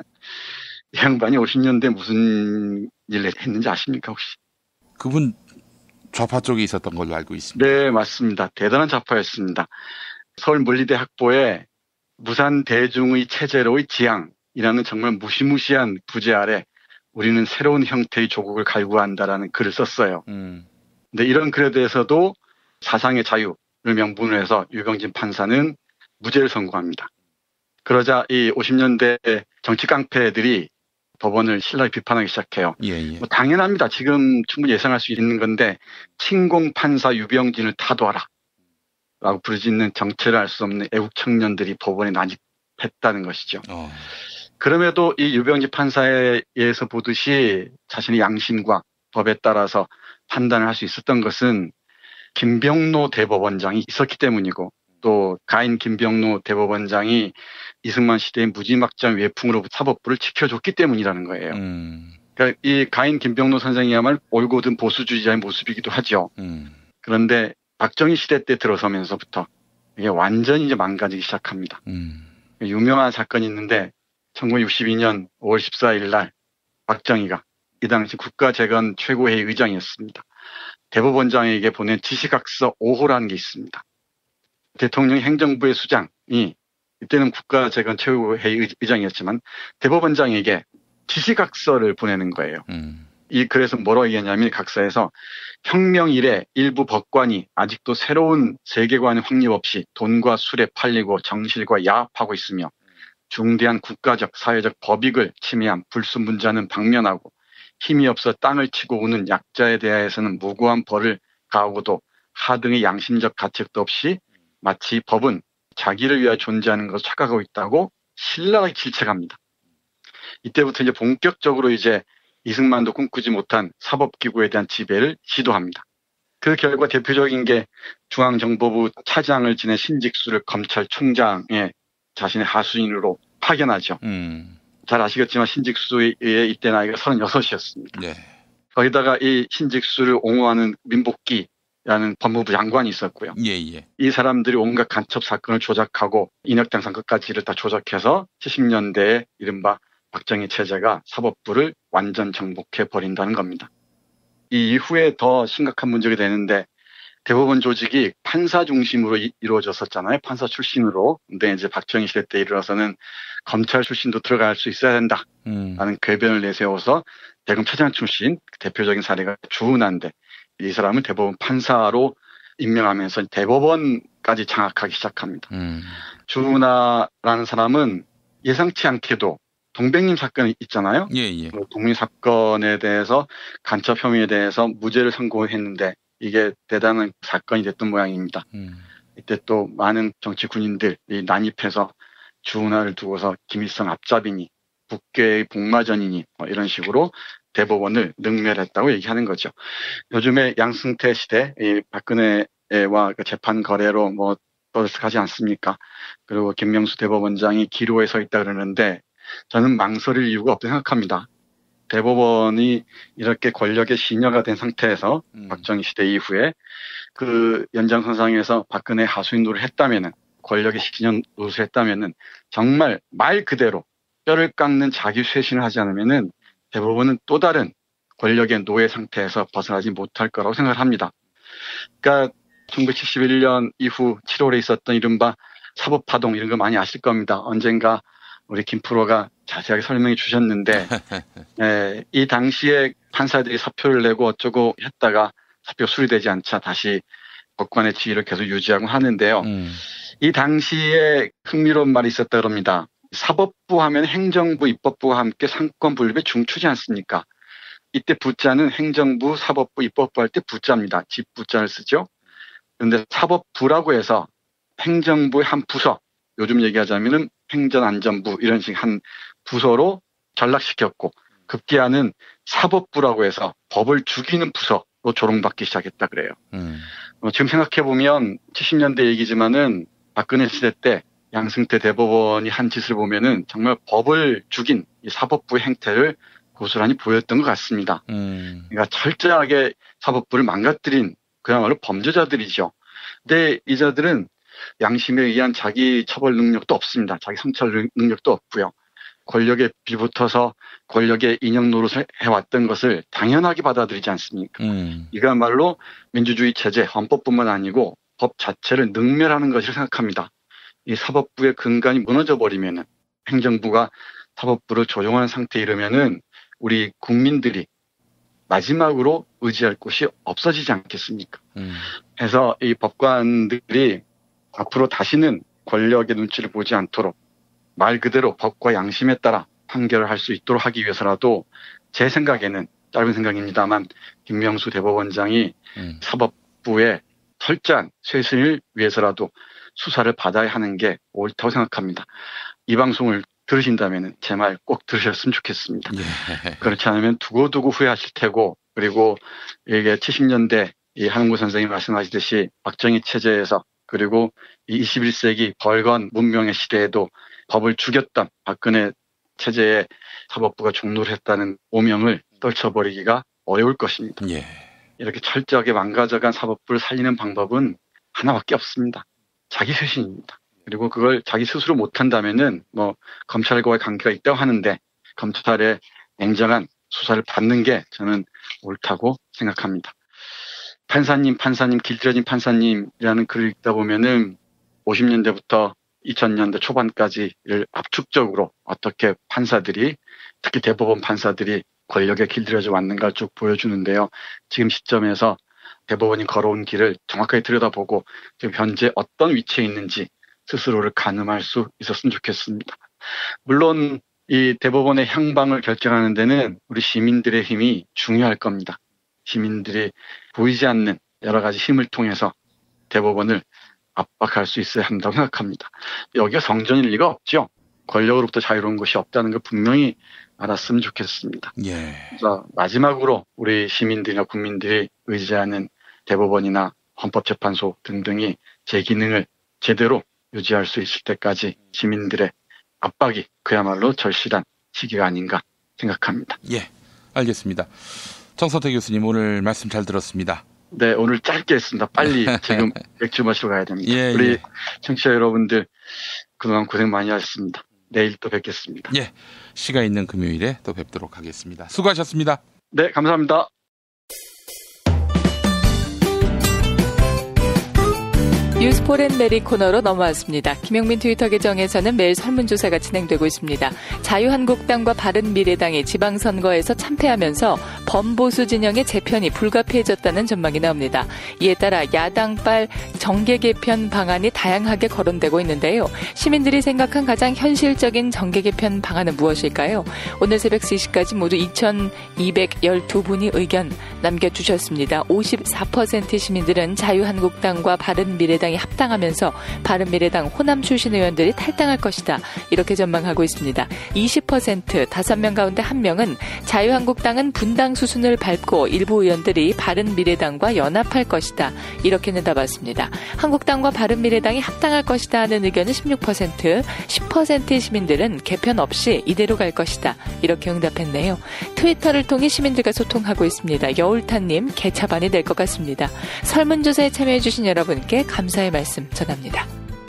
이 양반이 오십 년대 무슨 일을 했는지 아십니까 혹시? 그분 좌파 쪽에 있었던 걸로 알고 있습니다. 네, 맞습니다. 대단한 좌파였습니다. 서울물리대 학부에 무산 대중의 체제로의 지향이라는 정말 무시무시한 부제 아래 우리는 새로운 형태의 조국을 갈구한다라는 글을 썼어요. 음. 근데 이런 글에 대해서도 사상의 자유를 명분으로 해서 유병진 판사는 무죄를 선고합니다. 그러자 이 오십 년대 정치 깡패들이 법원을 신랄히 비판하기 시작해요. 예, 예. 뭐 당연합니다. 지금 충분히 예상할 수 있는 건데 친공 판사 유병진을 타도하라 라고 부르짖는 정체를 알 수 없는 애국 청년들이 법원에 난입했다는 것이죠. 어. 그럼에도 이 유병진 판사에 의해서 보듯이 자신의 양심과 법에 따라서 판단을 할 수 있었던 것은 김병로 대법원장이 있었기 때문이고 또 가인 김병로 대법원장이 이승만 시대의 무지막지한 외풍으로 사법부를 지켜줬기 때문이라는 거예요. 음. 그러니까 이 가인 김병로 선생이야말로 올곧은 보수주의자의 모습이기도 하죠. 음. 그런데 박정희 시대 때 들어서면서부터 이게 완전히 이제 망가지기 시작합니다. 음. 유명한 사건이 있는데 천구백육십이 년 오월 십사일 날 박정희가 이 당시 국가재건 최고회의 의장이었습니다. 대법원장에게 보낸 지시각서 오 호라는 게 있습니다. 대통령 행정부의 수장이 이때는 국가재건 최고회의 의장이었지만 대법원장에게 지시각서를 보내는 거예요. 음. 이 글에서 뭐라고 얘기하냐면 각서에서 혁명 이래 일부 법관이 아직도 새로운 세계관의 확립 없이 돈과 술에 팔리고 정실과 야합하고 있으며 중대한 국가적 사회적 법익을 침해한 불순분자는 방면하고 힘이 없어 땅을 치고 우는 약자에 대해서는 무고한 벌을 가하고도 하등의 양심적 가책도 없이 마치 법은 자기를 위하여 존재하는 것을 착각하고 있다고 신랄하게 질책합니다. 이때부터 이제 본격적으로 이제 이승만도 꿈꾸지 못한 사법기구에 대한 지배를 시도합니다. 그 결과 대표적인 게 중앙정보부 차장을 지낸 신직수를 검찰총장의 자신의 하수인으로 파견하죠. 음. 잘 아시겠지만 신직수의 이때 나이가 서른여섯이었습니다. 네. 거기다가 이 신직수를 옹호하는 민복기라는 법무부 장관이 있었고요. 예, 예. 이 사람들이 온갖 간첩 사건을 조작하고 인혁장산 끝까지를 다 조작해서 칠십 년대에 이른바 박정희 체제가 사법부를 완전 정복해 버린다는 겁니다. 이 이후에 더 심각한 문제가 되는데 대법원 조직이 판사 중심으로 이, 이루어졌었잖아요. 판사 출신으로. 근데 이제 박정희 시대 때 이르러서는 검찰 출신도 들어갈 수 있어야 된다. 음. 라는 궤변을 내세워서 대검 차장 출신 대표적인 사례가 주은하인데 이 사람을 대법원 판사로 임명하면서 대법원까지 장악하기 시작합니다. 음. 주은하라는 사람은 예상치 않게도 동백님 사건이 있잖아요. 예, 예. 동백님 사건에 대해서 간첩 혐의에 대해서 무죄를 선고했는데 이게 대단한 사건이 됐던 모양입니다. 음. 이때 또 많은 정치 군인들이 난입해서 주은하를 두고서 김일성 앞잡이니 북괴의 복마전이니 뭐 이런 식으로 대법원을 능멸했다고 얘기하는 거죠. 요즘에 양승태 시대 이 박근혜와 그 재판 거래로 뭐 떠들썩하지 않습니까? 그리고 김명수 대법원장이 기로에 서 있다 그러는데 저는 망설일 이유가 없다고 생각합니다. 대법원이 이렇게 권력의 시녀가 된 상태에서 음. 박정희 시대 이후에 그 연장선상에서 박근혜 하수인 노릇을 했다면은 권력의 시녀 노릇을 했다면은 정말 말 그대로 뼈를 깎는 자기 쇄신을 하지 않으면은 대법원은 또 다른 권력의 노예 상태에서 벗어나지 못할 거라고 생각을 합니다. 그러니까 천구백칠십일 년 이후 칠월에 있었던 이른바 사법파동 이런 거 많이 아실 겁니다. 언젠가 우리 김 프로가 자세하게 설명해 주셨는데 에, 이 당시에 판사들이 사표를 내고 어쩌고 했다가 사표 수리되지 않자 다시 법관의 지위를 계속 유지하고 하는데요. 음. 이 당시에 흥미로운 말이 있었다 그럽니다. 사법부 하면 행정부, 입법부와 함께 상권 분립의 중추지 않습니까? 이때 부자는 행정부, 사법부, 입법부 할 때 부자입니다. 집부자를 쓰죠. 그런데 사법부라고 해서 행정부의 한 부서, 요즘 얘기하자면은 행정안전부 이런 식 한 부서로 전락시켰고 급기야는 사법부라고 해서 법을 죽이는 부서로 조롱받기 시작했다 그래요. 음. 어, 지금 생각해보면 칠십 년대 얘기지만은 박근혜 시대 때 양승태 대법원이 한 짓을 보면은 정말 법을 죽인 이 사법부의 행태를 고스란히 보였던 것 같습니다. 음. 그러니까 철저하게 사법부를 망가뜨린 그야말로 범죄자들이죠. 근데 이 자들은 양심에 의한 자기 처벌 능력도 없습니다. 자기 성찰 능력도 없고요. 권력에 비붙어서 권력의 인형 노릇을 해왔던 것을 당연하게 받아들이지 않습니까? 음. 이거야말로 민주주의 체제, 헌법뿐만 아니고 법 자체를 능멸하는 것이라 생각합니다. 이 사법부의 근간이 무너져버리면은 행정부가 사법부를 조종하는 상태에 이르면은 우리 국민들이 마지막으로 의지할 곳이 없어지지 않겠습니까? 음. 그래서 이 법관들이 앞으로 다시는 권력의 눈치를 보지 않도록 말 그대로 법과 양심에 따라 판결을 할 수 있도록 하기 위해서라도 제 생각에는 짧은 생각입니다만 김명수 대법원장이 음. 사법부의 철저한 쇄신을 위해서라도 수사를 받아야 하는 게 옳다고 생각합니다. 이 방송을 들으신다면 제 말 꼭 들으셨으면 좋겠습니다. 예. 그렇지 않으면 두고두고 후회하실 테고 그리고 이게 칠십 년대 이 한웅구 선생님이 말씀하시듯이 박정희 체제에서 그리고 이 이십일 세기 벌건 문명의 시대에도 법을 죽였던 박근혜 체제에 사법부가 종노를 했다는 오명을 떨쳐버리기가 어려울 것입니다. 예. 이렇게 철저하게 망가져간 사법부를 살리는 방법은 하나밖에 없습니다. 자기 쇄신입니다. 그리고 그걸 자기 스스로 못한다면은 뭐 검찰과의 관계가 있다고 하는데 검찰의 냉정한 수사를 받는 게 저는 옳다고 생각합니다. 판사님, 판사님, 길들여진 판사님이라는 글을 읽다 보면은 오십 년대부터 이천 년대 초반까지를 압축적으로 어떻게 판사들이 특히 대법원 판사들이 권력에 길들여져 왔는가 쭉 보여주는데요. 지금 시점에서 대법원이 걸어온 길을 정확하게 들여다보고 지금 현재 어떤 위치에 있는지 스스로를 가늠할 수 있었으면 좋겠습니다. 물론 이 대법원의 향방을 결정하는 데는 우리 시민들의 힘이 중요할 겁니다. 시민들이 보이지 않는 여러 가지 힘을 통해서 대법원을 압박할 수 있어야 한다고 생각합니다. 여기가 성전일 리가 없죠. 권력으로부터 자유로운 것이 없다는 걸 분명히 알았으면 좋겠습니다. 예. 그래서 마지막으로 우리 시민들이나 국민들이 의지하는 대법원이나 헌법재판소 등등이 제 기능을 제대로 유지할 수 있을 때까지 시민들의 압박이 그야말로 절실한 시기가 아닌가 생각합니다. 예, 알겠습니다. 정선태 교수님 오늘 말씀 잘 들었습니다. 네, 오늘 짧게 했습니다. 빨리 지금 맥주 마시러 가야 됩니다. 예, 우리 예. 청취자 여러분들 그동안 고생 많이 하셨습니다. 내일 또 뵙겠습니다. 예, 시간 있는 금요일에 또 뵙도록 하겠습니다. 수고하셨습니다. 네, 감사합니다. 뉴스포렌메리 코너로 넘어왔습니다. 김용민 트위터 계정에서는 매일 설문조사가 진행되고 있습니다. 자유한국당과 바른미래당이 지방선거에서 참패하면서 범보수 진영의 재편이 불가피해졌다는 전망이 나옵니다. 이에 따라 야당발 정계 개편 방안이 다양하게 거론되고 있는데요. 시민들이 생각한 가장 현실적인 정계 개편 방안은 무엇일까요? 오늘 새벽 세 시까지 모두 이천이백십이 분이 의견 남겨주셨습니다. 오십사 퍼센트 시민들은 자유한국당과 바른미래당이 합당하면서 바른미래당 호남 출신 의원들이 탈당할 것이다. 이렇게 전망하고 있습니다. 이십 퍼센트 다섯 명 가운데 한 명은 자유한국당은 분당 수순을 밟고 일부 의원들이 바른미래당과 연합할 것이다. 이렇게 내다봤습니다. 한국당과 바른미래당이 합당할 것이다 하는 의견은 십육 퍼센트, 십 퍼센트의 시민들은 개편 없이 이대로 갈 것이다. 이렇게 응답했네요. 트위터를 통해 시민들과 소통하고 있습니다. 여울타님 개차반이 될 것 같습니다. 설문조사에 참여해주신 여러분께 감사의 말씀 전합니다.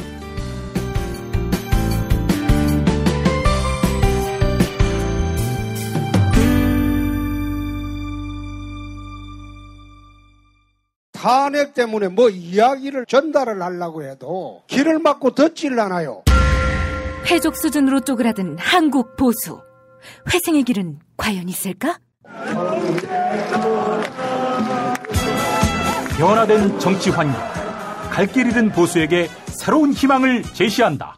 탄핵 때문에 뭐 이야기를 전달을 하려고 해도 길을 막고 듣질 않아요. 회족 수준으로 쪼그라든 한국 보수. 회생의 길은 과연 있을까? 변화된 정치 환경. 갈 길 잃은 보수에게 새로운 희망을 제시한다.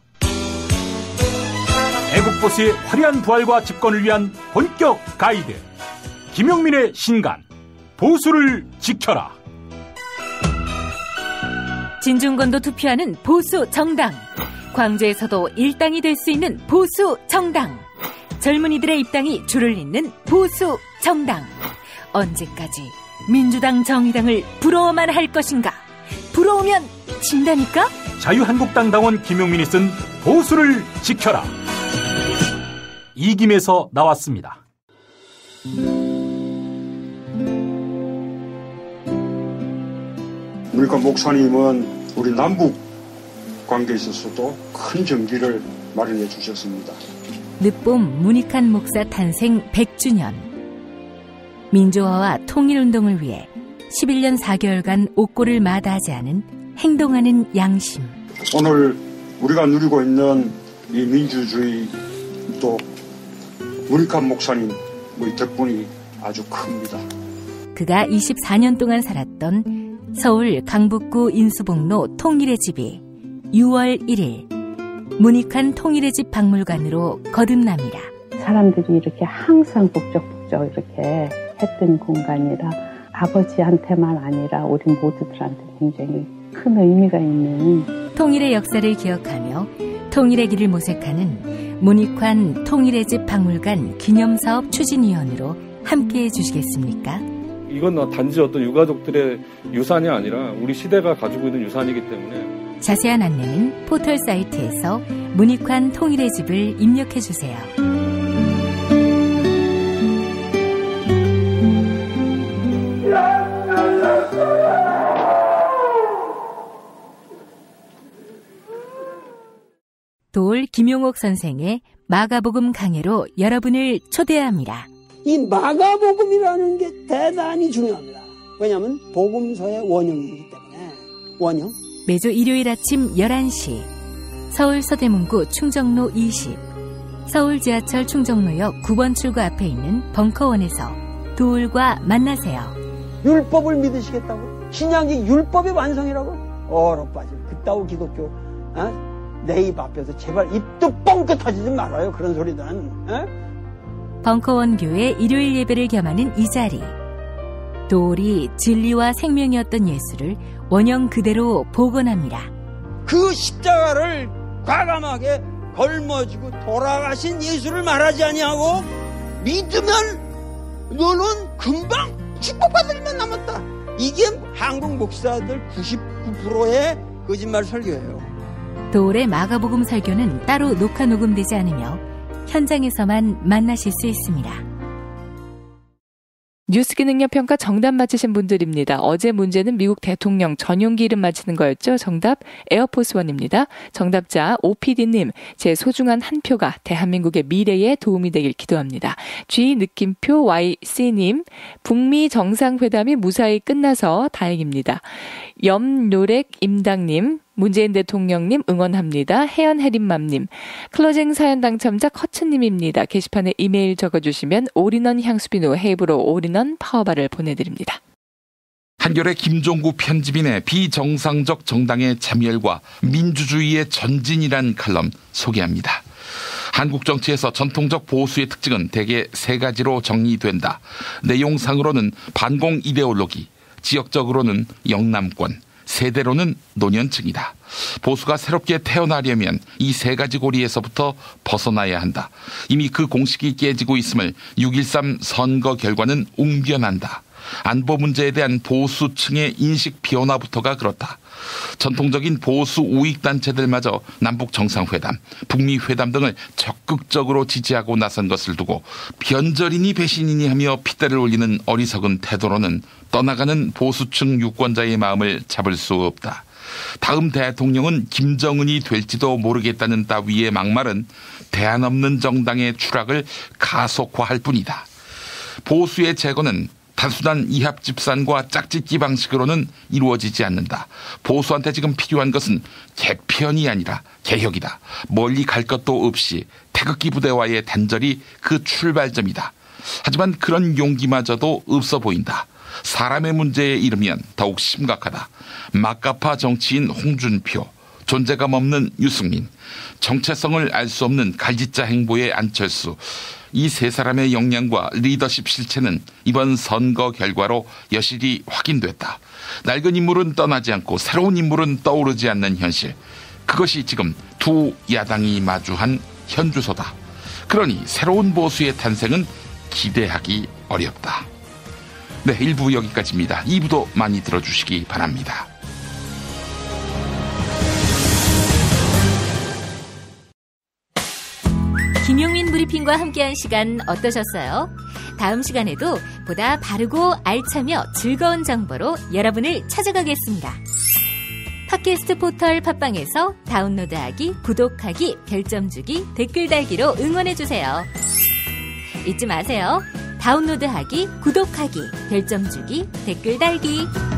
애국보수의 화려한 부활과 집권을 위한 본격 가이드. 김용민의 신간 보수를 지켜라. 진중권도 투표하는 보수 정당. 광주에서도 일당이 될 수 있는 보수 정당. 젊은이들의 입당이 줄을 잇는 보수 정당. 언제까지 민주당 정의당을 부러워만 할 것인가? 부러우면 진다니까? 자유한국당 당원 김용민이 쓴 보수를 지켜라. 이김에서 나왔습니다. 그러니까 목사님은 우리 남북 관계에 있어서도 큰 정기를 마련해 주셨습니다. 늦봄 문익환 목사 탄생 백 주년. 민주화와 통일운동을 위해 십일 년 사 개월간 옥고를 마다하지 않은 행동하는 양심. 오늘 우리가 누리고 있는 이 민주주의 또 문익환 목사님의 덕분이 아주 큽니다. 그가 이십사 년 동안 살았던 서울 강북구 인수봉로 통일의 집이 유월 일일 문익환 통일의 집 박물관으로 거듭납니다. 사람들이 이렇게 항상 북적북적 이렇게 했던 공간이라 아버지한테만 아니라 우리 모두들한테 굉장히 큰 의미가 있는 통일의 역사를 기억하며 통일의 길을 모색하는 문익환 통일의 집 박물관 기념사업 추진위원으로 함께해 주시겠습니까? 이건 단지 어떤 유가족들의 유산이 아니라 우리 시대가 가지고 있는 유산이기 때문에 자세한 안내는 포털 사이트에서 문익환 통일의 집을 입력해 주세요. 도올 김용옥 선생의 마가복음 강해로 여러분을 초대합니다. 이 마가복음이라는 게 대단히 중요합니다. 왜냐하면 복음서의 원형이기 때문에. 원형. 매주 일요일 아침 열한 시 서울 서대문구 충정로 이십, 서울 지하철 충정로역 구 번 출구 앞에 있는 벙커원에서 도울과 만나세요. 율법을 믿으시겠다고? 신약이 율법의 완성이라고? 얼어빠져. 그따위 기독교 어? 내 입 앞에서 제발 입도 뻥끗 터지지 말아요. 그런 소리는. 어? 벙커원 교회 일요일 예배를 겸하는 이 자리. 도울이 진리와 생명이었던 예수를 원형 그대로 복원합니다. 그 십자가를 과감하게 걸머지고 돌아가신 예수를 말하지 아니하고 믿으면 너는 금방 축복받을 일만 남았다. 이게 한국 목사들 구십구 퍼센트의 거짓말 설교예요. 도울의 마가복음 설교는 따로 녹화 녹음되지 않으며 현장에서만 만나실 수 있습니다. 뉴스기 능력평가 정답 맞히신 분들입니다. 어제 문제는 미국 대통령 전용기 이름 맞히는 거였죠. 정답 에어포스원입니다. 정답자 오피디님, 제 소중한 한 표가 대한민국의 미래에 도움이 되길 기도합니다. G 느낌표 와이씨님, 북미 정상회담이 무사히 끝나서 다행입니다. 염노렉 임당님, 문재인 대통령님 응원합니다. 혜연 해림맘님, 클로징 사연 당첨자 커츠님입니다. 게시판에 이메일 적어주시면 올인원 향수비누 헤이브로 올인원 파워바를 보내드립니다. 한겨레 김종구 편집인의 비정상적 정당의 참여율과 민주주의의 전진이란 칼럼 소개합니다. 한국 정치에서 전통적 보수의 특징은 대개 세 가지로 정리된다. 내용상으로는 반공 이데올로기, 지역적으로는 영남권, 세대로는 노년층이다. 보수가 새롭게 태어나려면 이 세 가지 고리에서부터 벗어나야 한다. 이미 그 공식이 깨지고 있음을 육 일삼 선거 결과는 웅변한다. 안보 문제에 대한 보수층의 인식 변화부터가 그렇다. 전통적인 보수 우익단체들마저 남북 정상회담, 북미 회담 등을 적극적으로 지지하고 나선 것을 두고 변절이니 배신이니 하며 핏대를 올리는 어리석은 태도로는 떠나가는 보수층 유권자의 마음을 잡을 수 없다. 다음 대통령은 김정은이 될지도 모르겠다는 따위의 막말은 대안 없는 정당의 추락을 가속화할 뿐이다. 보수의 재건은 단순한 이합집산과 짝짓기 방식으로는 이루어지지 않는다. 보수한테 지금 필요한 것은 개편이 아니라 개혁이다. 멀리 갈 것도 없이 태극기 부대와의 단절이 그 출발점이다. 하지만 그런 용기마저도 없어 보인다. 사람의 문제에 이르면 더욱 심각하다. 막가파 정치인 홍준표, 존재감 없는 유승민, 정체성을 알 수 없는 갈짓자 행보의 안철수, 이 세 사람의 역량과 리더십 실체는 이번 선거 결과로 여실히 확인됐다. 낡은 인물은 떠나지 않고 새로운 인물은 떠오르지 않는 현실. 그것이 지금 두 야당이 마주한 현주소다. 그러니 새로운 보수의 탄생은 기대하기 어렵다. 네, 일 부 여기까지입니다. 이 부도 많이 들어주시기 바랍니다. 김용민 브리핑과 함께한 시간 어떠셨어요? 다음 시간에도 보다 바르고 알차며 즐거운 정보로 여러분을 찾아가겠습니다. 팟캐스트 포털 팟빵에서 다운로드하기, 구독하기, 별점 주기, 댓글 달기로 응원해주세요. 잊지 마세요. 다운로드하기, 구독하기, 별점 주기, 댓글 달기.